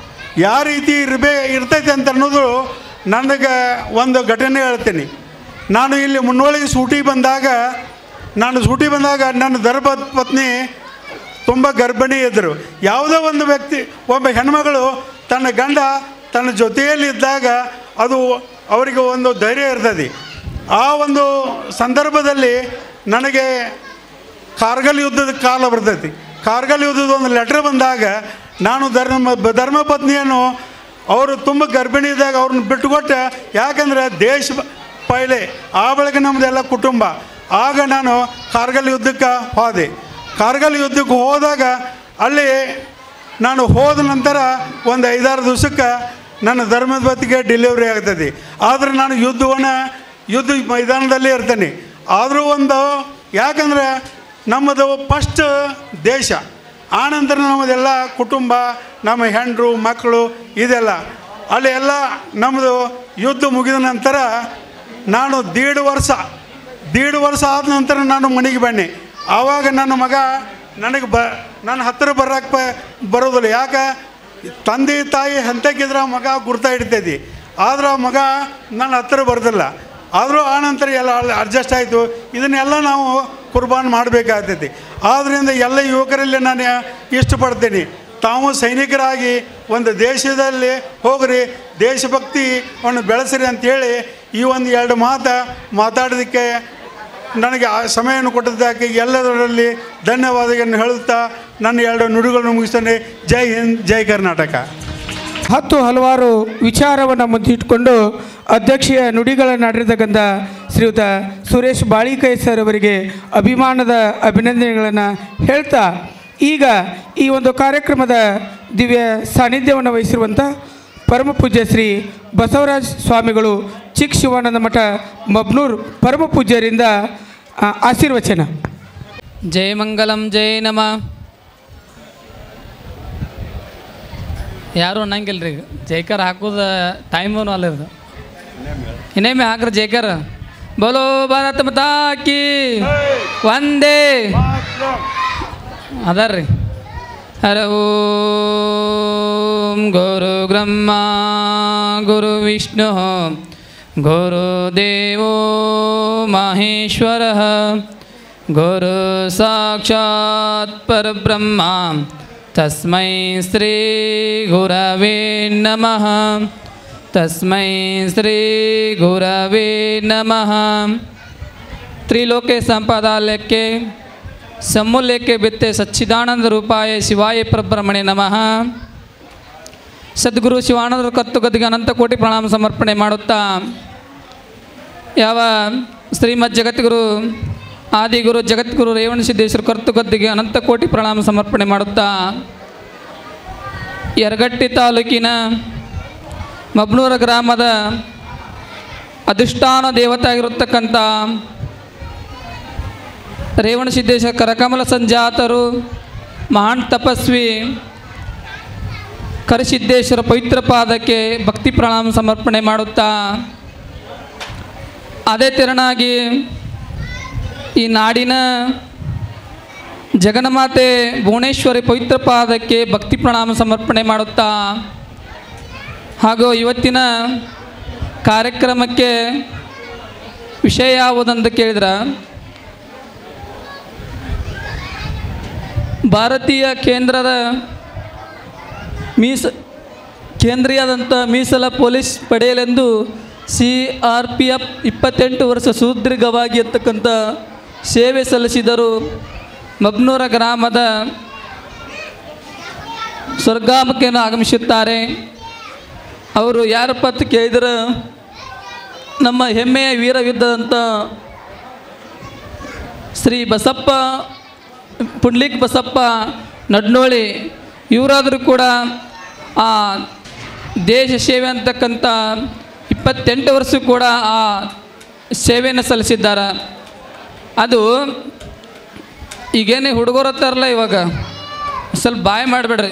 K: ಯಾವ ರೀತಿ ಇರಬೇ ಇರ್ತೈತೆ ಅಂತ ಅನ್ನೋದು ನನಗೆ ಒಂದು ಘಟನೆ ಹೇಳ್ತೀನಿ. ನಾನು ಇಲ್ಲಿ ಮುನ್ನೋಳಿಗೆ ಸೂಟಿ ಬಂದಾಗ ನಾನು ಸೂಟಿ ಬಂದಾಗ ನನ್ನ ಧರ್ಮ ಪತ್ನಿ ತುಂಬ ಗರ್ಭಿಣಿ ಇದ್ದರು. ಯಾವುದೋ ಒಂದು ವ್ಯಕ್ತಿ ಒಬ್ಬ ಹೆಣ್ಮಗಳು ತನ್ನ ಗಂಡ ತನ್ನ ಜೊತೆಯಲ್ಲಿದ್ದಾಗ ಅದು ಅವರಿಗೆ ಒಂದು ಧೈರ್ಯ ಇರ್ತದೆ. ಆ ಒಂದು ಸಂದರ್ಭದಲ್ಲಿ ನನಗೆ ಕಾರ್ಗಿಲ್ ಯುದ್ಧದ ಕಾಲ ಬರ್ತೈತಿ. ಕಾರ್ಗಿಲ್ ಯುದ್ಧದ ಒಂದು ಲೆಟ್ರ್ ಬಂದಾಗ ನಾನು ಧರ್ಮ ಧರ್ಮಪತ್ನಿಯನ್ನು ಅವರು ತುಂಬ ಗರ್ಭಿಣಿ ಇದ್ದಾಗ ಅವ್ರನ್ನ ಬಿಟ್ಟುಕೊಟ್ಟೆ. ಯಾಕಂದರೆ ದೇಶ ಪೈಲೆ ಆ ಬಳಿಕ ನಮ್ಮದೆಲ್ಲ ಕುಟುಂಬ. ಆಗ ನಾನು ಕಾರ್ಗಿಲ್ ಯುದ್ಧಕ್ಕೆ ಹೋದೆ. ಕಾರ್ಗಿಲ್ ಯುದ್ಧಕ್ಕೆ ಹೋದಾಗ ಅಲ್ಲಿ ನಾನು ಹೋದ ನಂತರ ಒಂದು ಐದಾರು ದಿವಸಕ್ಕೆ ನನ್ನ ಧರ್ಮದ ಬತ್ತಿಗೆ ಡೆಲಿವರಿ ಆಗ್ತದೆ. ಆದರೆ ನಾನು ಯುದ್ಧವನ್ನು ಯುದ್ಧ ಮೈದಾನದಲ್ಲೇ ಇರ್ತೇನೆ. ಆದರೂ ಒಂದು ಯಾಕಂದರೆ ನಮ್ಮದು ಫಸ್ಟ್ ದೇಶ, ಆನಂತರ ನಮ್ಮದೆಲ್ಲ ಕುಟುಂಬ, ನಮ್ಮ ಹೆಂಡರು ಮಕ್ಕಳು ಇದೆಲ್ಲ ಅಲ್ಲಿ ಎಲ್ಲ ನಮ್ಮದು ಯುದ್ಧ ಮುಗಿದ ನಂತರ ನಾನು ದೀಡ್ ವರ್ಷ ದೀಡ್ ವರ್ಷ ಆದ ನಂತರ ನಾನು ಮನೆಗೆ ಬನ್ನಿ. ಆವಾಗ ನನ್ನ ಮಗ ನನಗೆ ಬ ನನ್ನ ಹತ್ತಿರ ಬರೋಕ್ಕೆ ಪ ಬರೋದಿಲ್ಲ. ಯಾಕೆ ತಂದೆ ತಾಯಿ ಹಂತಕ್ಕಿದ್ರೆ ಮಗ ಗುರ್ತಾ ಇಡ್ತೈತಿ. ಆದ್ರೆ ಆ ಮಗ ನನ್ನ ಹತ್ತಿರ ಬರೋದಿಲ್ಲ. ಆದರೂ ಆನಂತರ ಎಲ್ಲ ಅಡ್ಜಸ್ಟ್ ಆಯಿತು. ಇದನ್ನೆಲ್ಲ ನಾವು ಕುರ್ಬಾನ್ ಮಾಡಬೇಕಾಗ್ತೈತಿ. ಆದ್ದರಿಂದ ಎಲ್ಲ ಯುವಕರಲ್ಲಿ ನಾನು ಇಷ್ಟಪಡ್ತೀನಿ, ತಾವು ಸೈನಿಕರಾಗಿ ಒಂದು ದೇಶದಲ್ಲಿ ಹೋಗ್ರಿ, ದೇಶಭಕ್ತಿಯನ್ನು ಬೆಳೆಸ್ರಿ ಅಂಥೇಳಿ ಈ ಒಂದು ಎರಡು ಮಾತು ಮಾತಾಡೋದಕ್ಕೆ ನನಗೆ ಆ ಸಮಯವನ್ನು ಕೊಟ್ಟಿದ್ದಕ್ಕೆ ಎಲ್ಲದರಲ್ಲಿ ಧನ್ಯವಾದಗಳನ್ನು ಹೇಳುತ್ತಾ ನನ್ನ ಎರಡು ನುಡಿಗಳನ್ನು ಮುಗಿಸ್ತೇನೆ. ಜೈ ಹಿಂದ್, ಜೈ ಕರ್ನಾಟಕ.
F: ಹತ್ತು ಹಲವಾರು ವಿಚಾರವನ್ನು ಮುಂದಿಟ್ಟುಕೊಂಡು ಅಧ್ಯಕ್ಷೀಯ ನುಡಿಗಳನ್ನು ಆಡಿರ್ತಕ್ಕಂಥ ಶ್ರೀಯುತ ಸುರೇಶ್ ಬಾಳಿಕೈ ಸರ್ ಅವರಿಗೆ ಅಭಿಮಾನದ ಅಭಿನಂದನೆಗಳನ್ನು ಹೇಳ್ತಾ, ಈಗ ಈ ಒಂದು ಕಾರ್ಯಕ್ರಮದ ದಿವ್ಯ ಸಾನ್ನಿಧ್ಯವನ್ನು ವಹಿಸಿರುವಂಥ ಪರಮ ಪೂಜ್ಯ ಶ್ರೀ ಬಸವರಾಜ ಸ್ವಾಮಿಗಳು ಚಿಕ್ಕ ಶಿವಾನಂದ ಮಠ ಮಬ್ನೂರ್ ಪರಮ ಪೂಜ್ಯರಿಂದ ಆಶೀರ್ವಚನ.
L: ಜಯ ಮಂಗಲಂ ಜಯ ನಮ. ಯಾರು ಅನ್ನಂಗಿಲ್ಲ ರೀ, ಜೈಕಾರ ಹಾಕೋದು ಟೈಮೂ ಅಲ್ಲ ಇದು. ಇನ್ನೇಮೆ ಹಾಕ್ರಿ ಜೈಕಾರ. ಬೋಲೋ ಭಾರತ ಮಾತಾ ಕಿ ವಂದೇ ಅದಾರ ರೀ. ಹರ ಓಂ ಗುರು ಬ್ರಹ್ಮ ಗುರು ವಿಷ್ಣು ಗುರುದೇವೋ ಮಹೇಶ್ವರ ಗುರು ಸಾಕ್ಷಾತ್ ಪರಬ್ರಹ್ಮ ತಸ್ಮೈ ಶ್ರೀ ಗುರವೇ ನಮಃ. ತಸ್ಮೈ ಶ್ರೀ ಗುರವೇ ನಮಃ. ತ್ರಿಲೋಕೆ ಸಂಪದಾಲಯಕ್ಕೆ ಸಮೂಲ್ಯಕ್ಕೆ ಬಿತ್ತೆ ಸಚ್ಚಿದಾನಂದ ರೂಪಾಯ ಶಿವಾಯ ಪರಬ್ರಹ್ಮಣೆ ನಮಃ. ಸದ್ಗುರು ಶಿವಾನಂದರ ಕತ್ತು ಗದ್ದಿಗೆ ಅನಂತ ಕೋಟಿ ಪ್ರಣಾಮ ಸಮರ್ಪಣೆ ಮಾಡುತ್ತಾ, ಯಾವ ಶ್ರೀಮದ್ ಜಗದ್ಗುರು ಆದಿಗುರು ಜಗದ್ಗುರು ರೇವಣ ಸಿದ್ದೇಶ್ವರ ಕರ್ತು ಗದ್ದಿಗೆ ಅನಂತ ಕೋಟಿ ಪ್ರಣಾಮ ಸಮರ್ಪಣೆ ಮಾಡುತ್ತಾ, ಯರಗಟ್ಟಿ ತಾಲೂಕಿನ ಮಬ್ನೂರ ಗ್ರಾಮದ ಅಧಿಷ್ಠಾನ ದೇವತೆ ಆಗಿರತಕ್ಕಂಥ ರೇವಣಸಿದ್ದೇಶ್ವರ ಕರಕಮಲ ಸಂಜಾತರು ಮಹಾನ್ ತಪಸ್ವಿ ಕರಿಸಿದ್ದೇಶ್ವರ ಪವಿತ್ರ ಪಾದಕ್ಕೆ ಭಕ್ತಿ ಪ್ರಣಾಮ ಸಮರ್ಪಣೆ ಮಾಡುತ್ತಾ ಅದೇ ತೆರನಾಗಿ ಈ ನಾಡಿನ ಜಗನ್ಮಾತೆ ಭುವನೇಶ್ವರಿ ಪವಿತ್ರ ಪಾದಕ್ಕೆ ಭಕ್ತಿ ಪ್ರಣಾಮ ಸಮರ್ಪಣೆ ಮಾಡುತ್ತಾ ಹಾಗೂ ಇವತ್ತಿನ ಕಾರ್ಯಕ್ರಮಕ್ಕೆ ವಿಷಯ ಯಾವುದಂತ ಕೇಳಿದ್ರೆ ಭಾರತೀಯ ಕೇಂದ್ರದ ಮೀಸ ಕೇಂದ್ರೀಯದಂಥ ಮೀಸಲ ಪೊಲೀಸ್ ಪಡೆಯಲೆಂದು ಸಿ ಆರ್ ಪಿ ಎಫ್ ಇಪ್ಪತ್ತೆಂಟು ವರ್ಷ ಸುದೀರ್ಘವಾಗಿ ಇರ್ತಕ್ಕಂಥ ಸೇವೆ ಸಲ್ಲಿಸಿದರು ಮಬ್ನೂರ ಗ್ರಾಮದ ಸ್ವರ್ಗಾಮುಖಿಯನ್ನು ಆಗಮಿಸುತ್ತಾರೆ. ಅವರು ಯಾರಪ್ಪ ಅಂತ ಕೇಳಿದರೆ ನಮ್ಮ ಹೆಮ್ಮೆಯ ವೀರಯುದ್ಧದಂಥ ಶ್ರೀ ಬಸಪ್ಪ ಪುಂಡ್ಲಿಕ್ ಬಸಪ್ಪ ನಡ್ನೋಳಿ. ಇವರಾದರೂ ಕೂಡ ಆ ದೇಶ ಸೇವೆ ಅಂತಕ್ಕಂಥ ಇಪ್ಪತ್ತೆಂಟು ವರ್ಷ ಕೂಡ ಆ ಸೇವೆಯನ್ನು ಸಲ್ಲಿಸಿದ್ದಾರೆ. ಅದು ಈಗೇನೇ ಹುಡುಗರು ಹತ್ತಾರಲ್ಲ, ಇವಾಗ ಸ್ವಲ್ಪ ಬಾಯ್ ಮಾಡಿಬಿಡ್ರಿ.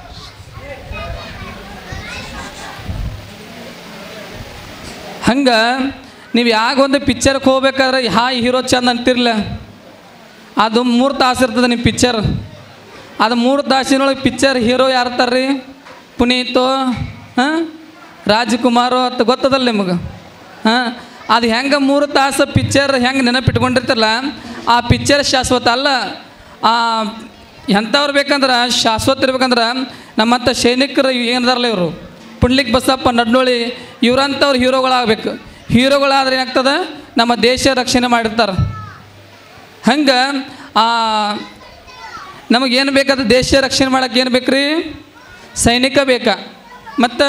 L: ಹಂಗೆ ನೀವು ಯಾಗೊಂದು ಪಿಕ್ಚರ್ಗೆ ಹೋಗ್ಬೇಕಾದ್ರೆ ಹಾ ಹೀರೋ ಚಂದ ಅಂತಿರ್ಲ, ಅದು ಮೂರು ತಾಸು ಇರ್ತದೆ ನಿಮ್ಮ ಪಿಕ್ಚರ್. ಅದು ಮೂರು ತಾಸಿನೊಳಗೆ ಪಿಕ್ಚರ್ ಹೀರೋ ಯಾರು ಇರ್ತಾರ್ರಿ? ಪುನೀತೋ ಹಾಂ ರಾಜ್ಕುಮಾರೋ ಅಂತ ಗೊತ್ತದಲ್ಲ ನಿಮಗೆ. ಹಾಂ ಅದು ಹೆಂಗೆ ಮೂರು ತಾಸು ಪಿಕ್ಚರ್ ಹೆಂಗೆ ನೆನಪಿಟ್ಕೊಂಡಿರ್ತಾರಲ್ಲ, ಆ ಪಿಕ್ಚರ್ ಶಾಶ್ವತ ಅಲ್ಲ. ಎಂಥವ್ರು ಬೇಕಂದ್ರೆ ಶಾಶ್ವತ ಇರ್ಬೇಕಂದ್ರೆ ನಮ್ಮಂಥ ಸೈನಿಕರು ಏನದಾರಲ್ಲ ಇವರು ಪುಂಡ್ಲಿಕ್ ಬಸಪ್ಪ ನಡ್ನೋಳಿ ಇವರಂಥವ್ರು ಹೀರೋಗಳಾಗಬೇಕು. ಹೀರೋಗಳಾದ್ರೆ ಏನಾಗ್ತದೆ, ನಮ್ಮ ದೇಶ ರಕ್ಷಣೆ ಮಾಡಿರ್ತಾರೆ. ಹಂಗೆ ನಮಗೇನು ಬೇಕಾದ್ರೆ ದೇಶ ರಕ್ಷಣೆ ಮಾಡೋಕ್ಕೆ ಏನು ಬೇಕು ರೀ? ಸೈನಿಕ ಬೇಕಾ? ಮತ್ತು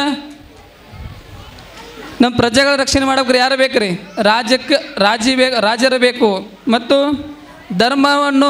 L: ನಮ್ಮ ಪ್ರಜೆಗಳ ರಕ್ಷಣೆ ಮಾಡೋಕ್ರಿ ಯಾರು ಬೇಕು ರೀ? ರಾಜ್ಯಕ್ಕೆ ರಾಜ್ಯ ಬೇಕು, ರಾಜ್ಯರು ಬೇಕು. ಮತ್ತು ಧರ್ಮವನ್ನು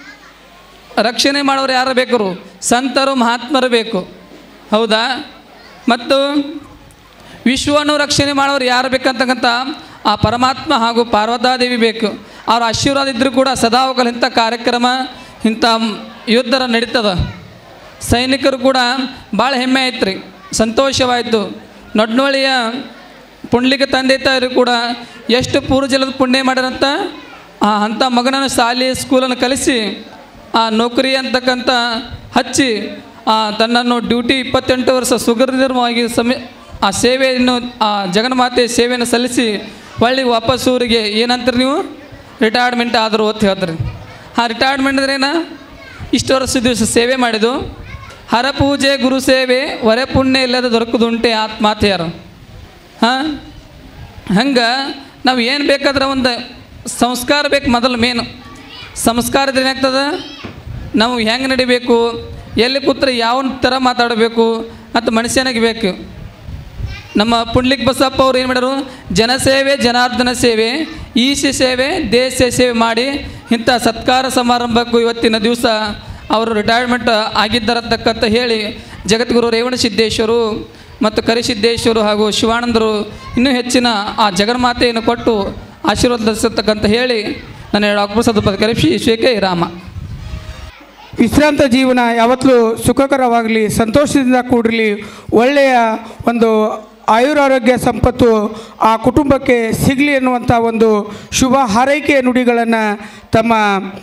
L: ರಕ್ಷಣೆ ಮಾಡೋರು ಯಾರು ಬೇಕು? ಸಂತರು ಮಹಾತ್ಮರು ಬೇಕು. ಹೌದಾ? ಮತ್ತು ವಿಶ್ವವನ್ನು ರಕ್ಷಣೆ ಮಾಡೋರು ಯಾರು ಬೇಕಂತಕ್ಕಂಥ ಆ ಪರಮಾತ್ಮ ಹಾಗೂ ಪಾರ್ವತಾದೇವಿ ಬೇಕು. ಅವ್ರ ಆಶೀರ್ವಾದ ಇದ್ದರೂ ಕೂಡ ಸದಾವಕಾಲ ಇಂಥ ಕಾರ್ಯಕ್ರಮ ಇಂಥ ಯುದ್ಧ ನಡೀತದೆ. ಸೈನಿಕರು ಕೂಡ ಭಾಳ ಹೆಮ್ಮೆ ಆಯ್ತು ರೀ, ಸಂತೋಷವಾಯಿತು. ನಡ್ನೋಳಿಯ ಪುಂಡ್ಲಿಕ ತಂದೆ ತಾಯಿರು ಕೂಡ ಎಷ್ಟು ಪೂರ್ವಜಲದ ಪುಣ್ಯ ಮಾಡ್ಯಾರಂತ ಆ ಅಂಥ ಮಗನನ್ನು ಶಾಲೆ ಸ್ಕೂಲನ್ನು ಕಲಿಸಿ ಆ ನೌಕರಿ ಅಂತಕ್ಕಂಥ ಹಚ್ಚಿ ಆ ತನ್ನನ್ನು ಡ್ಯೂಟಿ ಇಪ್ಪತ್ತೆಂಟು ವರ್ಷ ಸುಗರ್ನಿರ್ಮವಾಗಿ ಸಮಿ ಆ ಸೇವೆಯನ್ನು ಆ ಜಗನ್ಮಾತೆ ಸೇವೆಯನ್ನು ಸಲ್ಲಿಸಿ ಹೊಳ್ಳಿ ವಾಪಸ್ ಊರಿಗೆ ಏನಂತೀರಿ ನೀವು? ರಿಟೈರ್ಮೆಂಟ್ ಆದರು ಅಂತ ಹೇಳ್ತಾರೆ. ಆ ರಿಟೈರ್ಮೆಂಟ್ ಅಂದ್ರೇನ? ಇಷ್ಟು ವರ್ಷ ದಿವಸ ಸೇವೆ ಮಾಡಿದ್ದು ಹರಪೂಜೆ ಗುರು ಸೇವೆ ಹೊರೆ ಪುಣ್ಯ ಇಲ್ಲದ ದೊರಕುದುಂಟೆ ಆತ್ಮಾತೆಯರು. ಹಾಂ ಹಂಗೆ ನಾವು ಏನು ಬೇಕಾದ್ರೆ ಒಂದು ಸಂಸ್ಕಾರ ಬೇಕು. ಮೊದಲು ಮೇನು ಸಂಸ್ಕಾರದಿಂದ ಏನಾಗ್ತದೆ, ನಾವು ಹೆಂಗೆ ನಡಿಬೇಕು, ಎಲ್ಲಿ ಕೂತ್ರೆ ಯಾವ ಥರ ಮಾತಾಡಬೇಕು ಅಂತ ಮನುಷ್ಯನಿಗೆ ಬೇಕು. ನಮ್ಮ ಪುಂಡ್ಲಿಕ್ ಬಸಪ್ಪ ಅವ್ರು ಏನು ಮಾಡ್ಯಾರು? ಜನಸೇವೆ ಜನಾರ್ದನ ಸೇವೆ ಈಶ ಸೇವೆ ದೇಶ ಸೇವೆ ಮಾಡಿ ಇಂಥ ಸತ್ಕಾರ ಸಮಾರಂಭಕ್ಕೂ ಇವತ್ತಿನ ದಿವಸ ಅವರು ರಿಟೈರ್ಮೆಂಟ್ ಆಗಿದ್ದಾರತಕ್ಕಂತ ಹೇಳಿ ಜಗದ್ಗುರು ರೇವಣಸಿದ್ದೇಶ್ವರು ಮತ್ತು ಕರಿಸಿದ್ದೇಶ್ವರು ಹಾಗೂ ಶಿವಾನಂದರು ಇನ್ನೂ ಹೆಚ್ಚಿನ ಆ ಜಗನ್ಮಾತೆಯನ್ನು ಕೊಟ್ಟು ಆಶೀರ್ವದಿಸತಕ್ಕಂತ ಹೇಳಿ ನಾನು ಡಾಕ್ಟರ್ ಸದುಪದ ಕರಿಸಿ ಶ್ರೀಕೆ ರಾಮ.
F: ವಿಶ್ರಾಂತ ಜೀವನ ಯಾವತ್ತೂ ಸುಖಕರವಾಗಲಿ, ಸಂತೋಷದಿಂದ ಕೂಡಿರಲಿ, ಒಳ್ಳೆಯ ಒಂದು ಆಯುರಾರೋಗ್ಯ ಸಂಪತ್ತು ಆ ಕುಟುಂಬಕ್ಕೆ ಸಿಗಲಿ ಎನ್ನುವಂಥ ಒಂದು ಶುಭ ಹಾರೈಕೆಯ ನುಡಿಗಳನ್ನು ತಮ್ಮ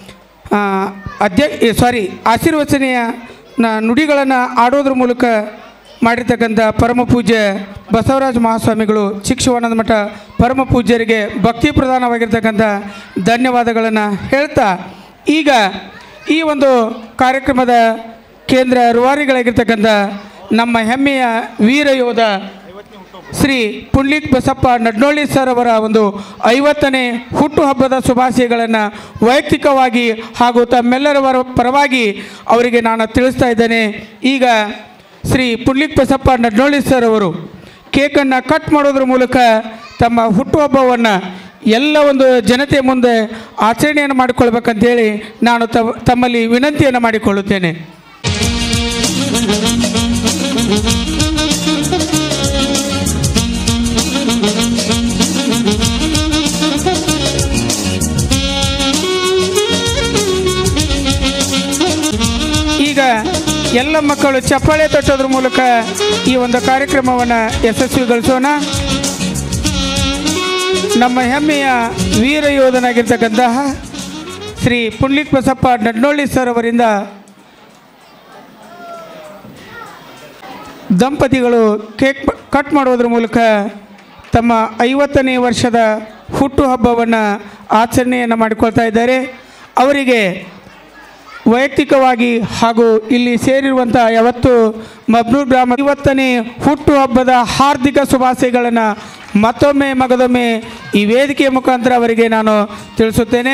F: ಅಧ್ಯ ಸಾರಿ ಆಶೀರ್ವಚನೆಯ ನುಡಿಗಳನ್ನು ಆಡೋದ್ರ ಮೂಲಕ ಮಾಡಿರ್ತಕ್ಕಂಥ ಪರಮ ಪೂಜ್ಯ ಬಸವರಾಜ ಮಹಾಸ್ವಾಮಿಗಳು ಶಿಕ್ಷವಾನಂದ ಮಠ ಪರಮ ಪೂಜ್ಯರಿಗೆ ಭಕ್ತಿ ಪ್ರಧಾನವಾಗಿರ್ತಕ್ಕಂಥ ಧನ್ಯವಾದಗಳನ್ನು ಹೇಳ್ತಾ, ಈಗ ಈ ಒಂದು ಕಾರ್ಯಕ್ರಮದ ಕೇಂದ್ರ ರೂವಾರಿಗಳಾಗಿರ್ತಕ್ಕಂಥ ನಮ್ಮ ಹೆಮ್ಮೆಯ ವೀರ ಯೋಧ ಶ್ರೀ ಪುಂಡ್ಲಿಕ್ ಬಸಪ್ಪ ನಡ್ನೋಳಿ ಸರ್ ಅವರ ಒಂದು ಐವತ್ತನೇ ಹುಟ್ಟುಹಬ್ಬದ ಶುಭಾಶಯಗಳನ್ನು ವೈಯಕ್ತಿಕವಾಗಿ ಹಾಗೂ ತಮ್ಮೆಲ್ಲರ ಪರವಾಗಿ ಅವರಿಗೆ ನಾನು ತಿಳಿಸ್ತಾ ಇದ್ದೇನೆ. ಈಗ ಶ್ರೀ ಪುಂಡ್ಲಿಕ್ ಬಸಪ್ಪ ನಡ್ನೋಳಿ ಸರ್ ಅವರು ಕೇಕನ್ನು ಕಟ್ ಮಾಡೋದ್ರ ಮೂಲಕ ತಮ್ಮ ಹುಟ್ಟುಹಬ್ಬವನ್ನು ಎಲ್ಲ ಒಂದು ಜನತೆಯ ಮುಂದೆ ಆಚರಣೆಯನ್ನು ಮಾಡಿಕೊಳ್ಬೇಕಂತೇಳಿ ನಾನು ತಮ್ಮಲ್ಲಿ ವಿನಂತಿಯನ್ನು ಮಾಡಿಕೊಳ್ಳುತ್ತೇನೆ. ಈಗ ಎಲ್ಲ ಮಕ್ಕಳು ಚಪ್ಪಾಳೆ ತಟ್ಟೋದ್ರ ಮೂಲಕ ಈ ಒಂದು ಕಾರ್ಯಕ್ರಮವನ್ನು ಯಶಸ್ವಿಗೊಳಿಸೋಣ. ನಮ್ಮ ಹೆಮ್ಮೆಯ ವೀರ ಯೋಧನಾಗಿರ್ತಕ್ಕಂತಹ ಶ್ರೀ ಪುಂಡ್ಲಿಕ್ ಬಸಪ್ಪ ನಡ್ನೋಳಿ ಸರ್ ಅವರಿಂದ ದಂಪತಿಗಳು ಕೇಕ್ ಕಟ್ ಮಾಡೋದ್ರ ಮೂಲಕ ತಮ್ಮ ಐವತ್ತನೇ ವರ್ಷದ ಹುಟ್ಟುಹಬ್ಬವನ್ನು ಆಚರಣೆಯನ್ನು ಮಾಡಿಕೊಳ್ತಾ ಇದ್ದಾರೆ. ಅವರಿಗೆ ವೈಯಕ್ತಿಕವಾಗಿ ಹಾಗೂ ಇಲ್ಲಿ ಸೇರಿರುವಂಥ ಯಾವತ್ತು ಮಬ್ನೂರ್ ಗ್ರಾಮ ಐವತ್ತನೇ ಹುಟ್ಟುಹಬ್ಬದ ಹಾರ್ದಿಕ ಶುಭಾಶಯಗಳನ್ನು ಮತ್ತೊಮ್ಮೆ ಮಗದೊಮ್ಮೆ ಈ ವೇದಿಕೆಯ ಮುಖಾಂತರ ಅವರಿಗೆ ನಾನು ತಿಳಿಸುತ್ತೇನೆ.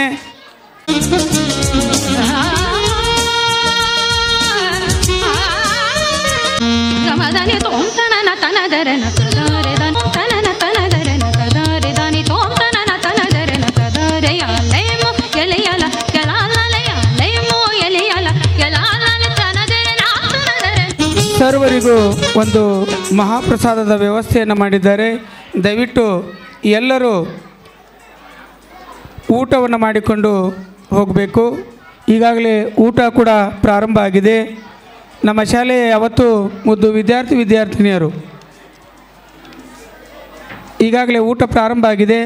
F: ಸರ್ವರಿಗೂ ಒಂದು ಮಹಾಪ್ರಸಾದದ ವ್ಯವಸ್ಥೆಯನ್ನು ಮಾಡಿದ್ದಾರೆ. ದಯವಿಟ್ಟು ಎಲ್ಲರೂ ಊಟವನ್ನು ಮಾಡಿಕೊಂಡು ಹೋಗಬೇಕು. ಈಗಾಗಲೇ ಊಟ ಕೂಡ ಪ್ರಾರಂಭ ಆಗಿದೆ. ನಮ್ಮ ಶಾಲೆಯ ಯಾವತ್ತು ಮುದ್ದು ವಿದ್ಯಾರ್ಥಿ ವಿದ್ಯಾರ್ಥಿನಿಯರು ಈಗಾಗಲೇ ಊಟ ಪ್ರಾರಂಭ ಆಗಿದೆ.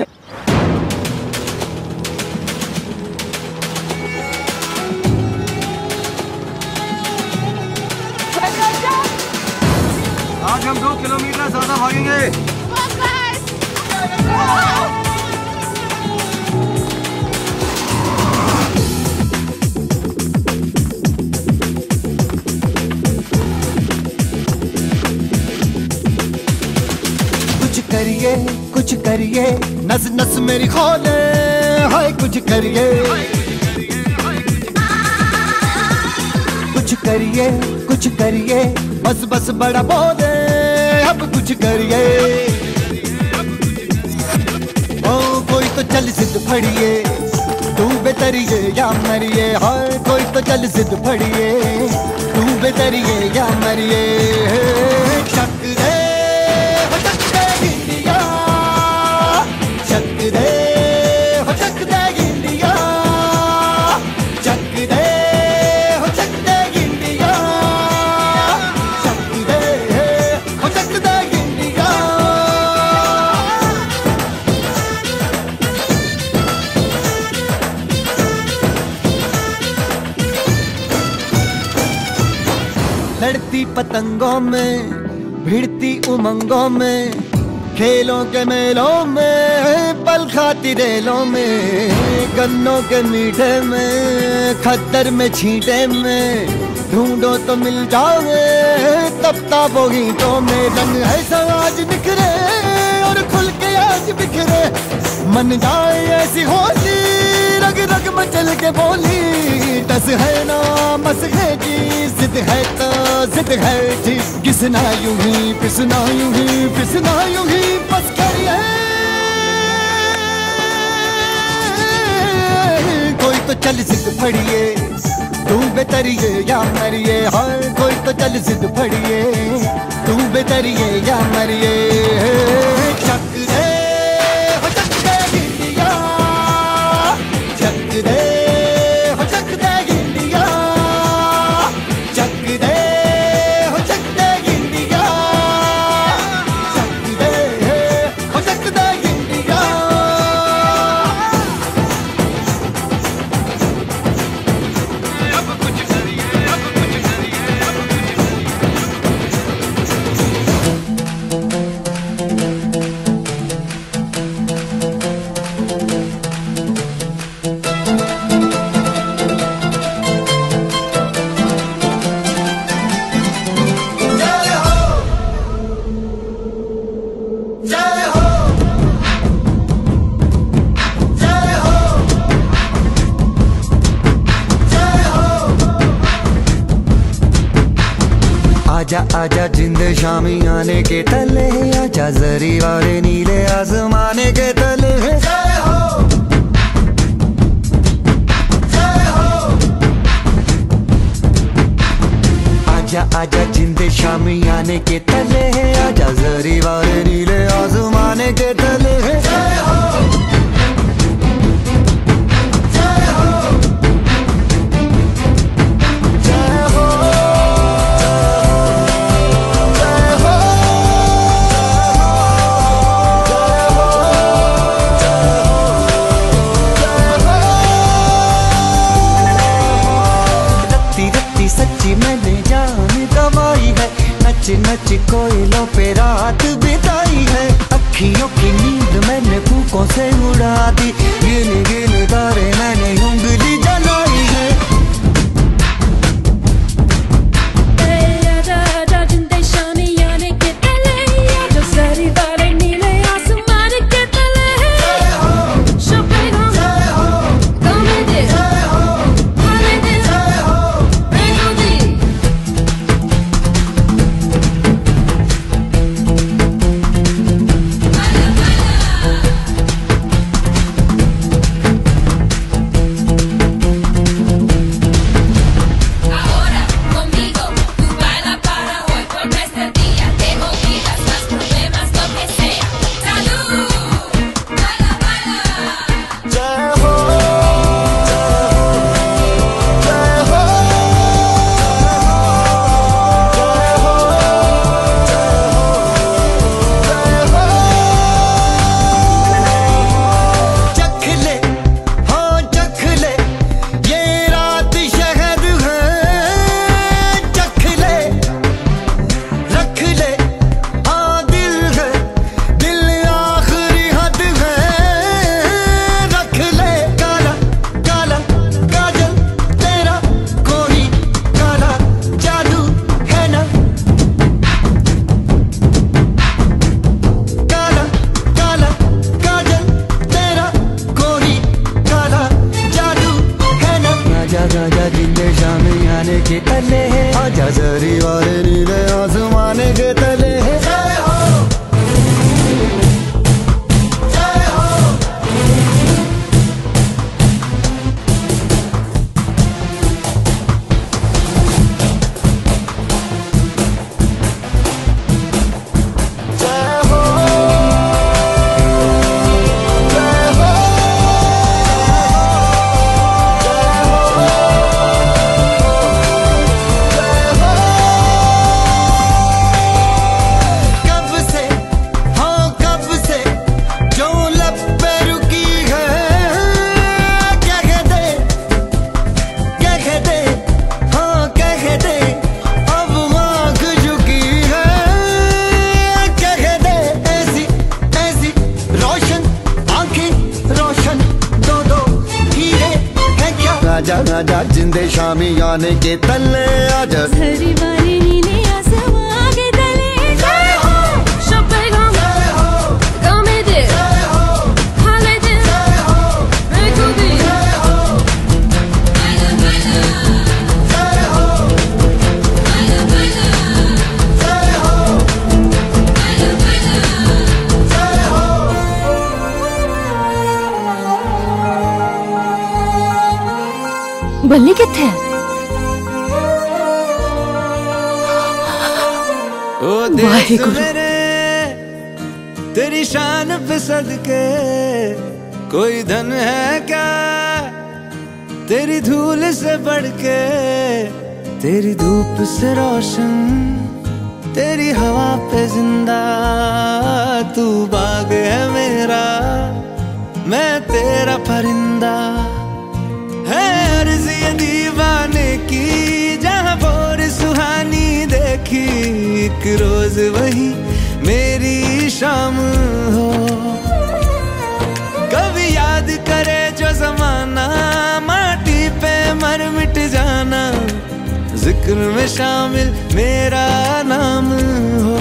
A: आज हम दो किलोमीटर ज्यादा भागेंगे. कुछ करिए कुछ करिए नस नस मेरी खोले हाय कुछ करिए कुछ करिए कुछ करिए बस बस बड़ा बोले अब कुछ करिए. ओ कोई तो चल सिद्ध फड़िए तू बेतरिए या मरिए हाय कोई तो चल सिद्ध फड़िए तू बेतरिए या मरिए. चक दे हो चक दे इंडिया चक दे हो चक दे इंडिया चक दे हो चक दे इंडिया चक दे हो चक दे इंडिया. लड़ती पतंगों में भिड़ती उमंगों में खेलों के मेलों में पल खाती रेलों में गन्नों के मीठे में खद्दर में छींटे में ढूंढो तो मिल जाओगे तब ताबो गीतों में. रंग ऐसा आज निखरे और खुल के आज बिखरे मन जाए ऐसी होली रग रग मचल के बोली. टस है ना मस है जी जिद है तो जिद है जी किसना यूं ही पिसना यूं ही पिसना यूं ही बस करिए. कोई तो चल जिद फड़िए तू बेतरिए या मरिए हाय कोई तो चल जिद फड़िए तू बेतरिए या मरिए. चक दे हो चक दे इंडिया चक दे हो चक दे इंडिया चक दे हो चक दे इंडिया चक दे हो चक दे इंडिया. आजा आजा जिंद शामी आने के तले आजा जरी वाले नीले आसमाने के तले. जय हो जय हो आजा आजा जिंदे शामी आने के तले है, आजा जरी वाले नीले आसमाने के तले है। सच्ची मैंने जान गवाई है, नच नच कोयलों पे रात बिताई है। अखियों की नींद मैंने फूकों से उड़ा दी, गिन गिन तारे मैंने उंगली जलाई है।
M: जिंदे शामी आने के तले, जो सारी वाले नीले आसमान के तले है। के तले है, आजा जरी वाले नीले आसमान के तले है। आजा आजा जिंदे शामी आने के तले, आजा हरी बारी नीले आसमां के तले। जय हो शब्बे गम, जय हो गमे दे, जय हो खाले दे, जय हो मैं खुदी, जय हो बाला बाला, जय हो बाला बाला, जय हो बाला बाला, जय हो। बल्ली किथे है?
A: ओ देश मेरे तेरी शान पे सदके, कोई धन है क्या तेरी धूल से बढ़ के। तेरी धूप से रोशन, तेरी हवा पे जिंदा, तू बाग है मेरा, मैं तेरा परिंदा। है अर्ज़ ये दीवाने की, जहाँ बोर सुहानी देखी, एक रोज वही मेरी शाम हो। कभी याद करे जो जमाना, माटी पे मर मिट जाना, जिक्र में शामिल मेरा नाम हो।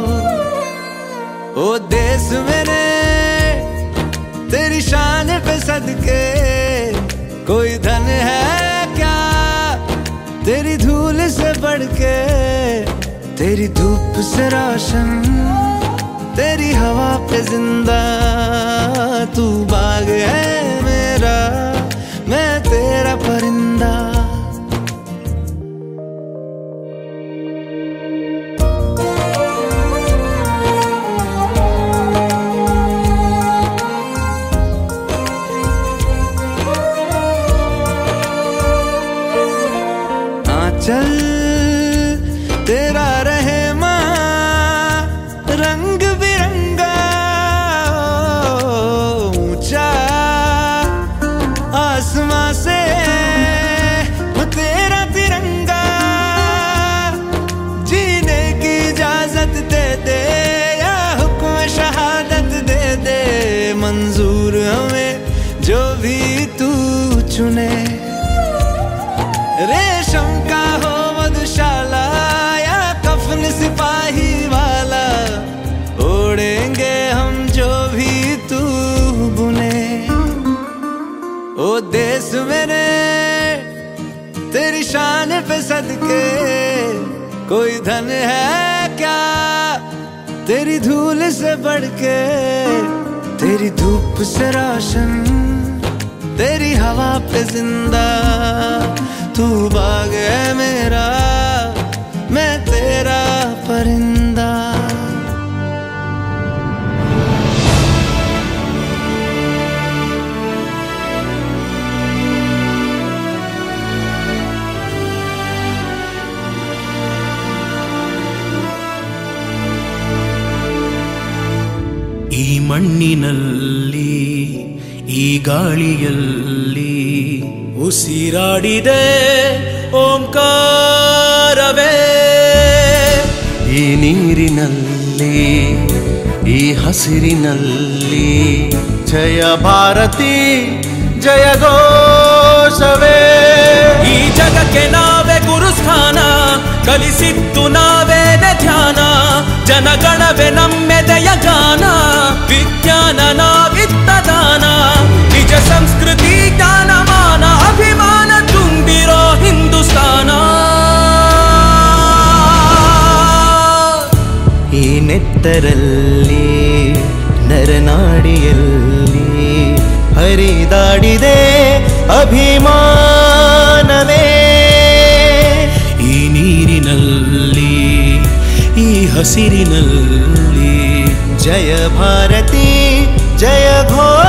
A: ओ देश मेरे तेरी शान पे सदके, कोई धन है क्या तेरी धूल से बढ़ के। तेरी धूप से रोशन, तेरी हवा पे जिंदा, तू बाग है मेरा, मैं तेरा परिंदा। चल तेरा रहे माँ रंग बिरंगा, ऊंचा आसमां से तेरा तिरंगा, जीने की इजाजत दे दे या हुक्म शहादत दे दे, मंजूर हमें जो भी तू चुने। रेशम का हो मधुशाला या कफन सिपाही वाला, ओढ़ेंगे हम जो भी तू बुने। ओ देश मेरे तेरी शान पे सदके, कोई धन है क्या तेरी धूल से बढ़ के, तेरी धूप से रोशन तेरी हवा पे जिंदा, तू बाग है मेरा मैं तेरा परिंदा।
B: ಈ ಮಣ್ಣಿನಲ್ಲಿ ಈ ಗಾಳಿಯಲ್ಲಿ ಉಸಿರಾಡಿದೆ ಓಂಕಾರವೇ,
A: ಈ ನೀರಿನಲ್ಲಿ ಈ ಹಸಿರಿನಲ್ಲಿ ಜಯ ಭಾರತಿ ಜಯ ಘೋಷವೇ,
B: ಈ ಜಗಕ್ಕೆ ನಾವೇ ಗುರುಸ್ಥಾನ ಕಲಿಸಿದ್ದು ನಾವೇನೆ ಧ್ಯಾನ, ಜನಗಣವೇ ನಮ್ಮೆದೆಯ ಗಾನ, ವಿಜ್ಞಾನ ನಾವಿತ್ತ ದಾನ, ನಿಜ ಸಂಸ್ಕೃತಿ ಜ್ಞಾನಮಾನ ಅಭಿಮಾನ ತುಂಬಿರೋ ಹಿಂದೂಸ್ತಾನ।
A: ಈ ನೆತ್ತರಲ್ಲಿ ನರನಾಡಿಯಲ್ಲಿ ಹರಿದಾಡಿದೆ ಅಭಿಮಾನವೇ,
B: ಈ ನೀರಿನಲ್ಲಿ ಈ ಹಸಿರಿನಲ್ಲಿ
A: ಜಯ ಭಾರತಿ ಜಯ ಘೋಷ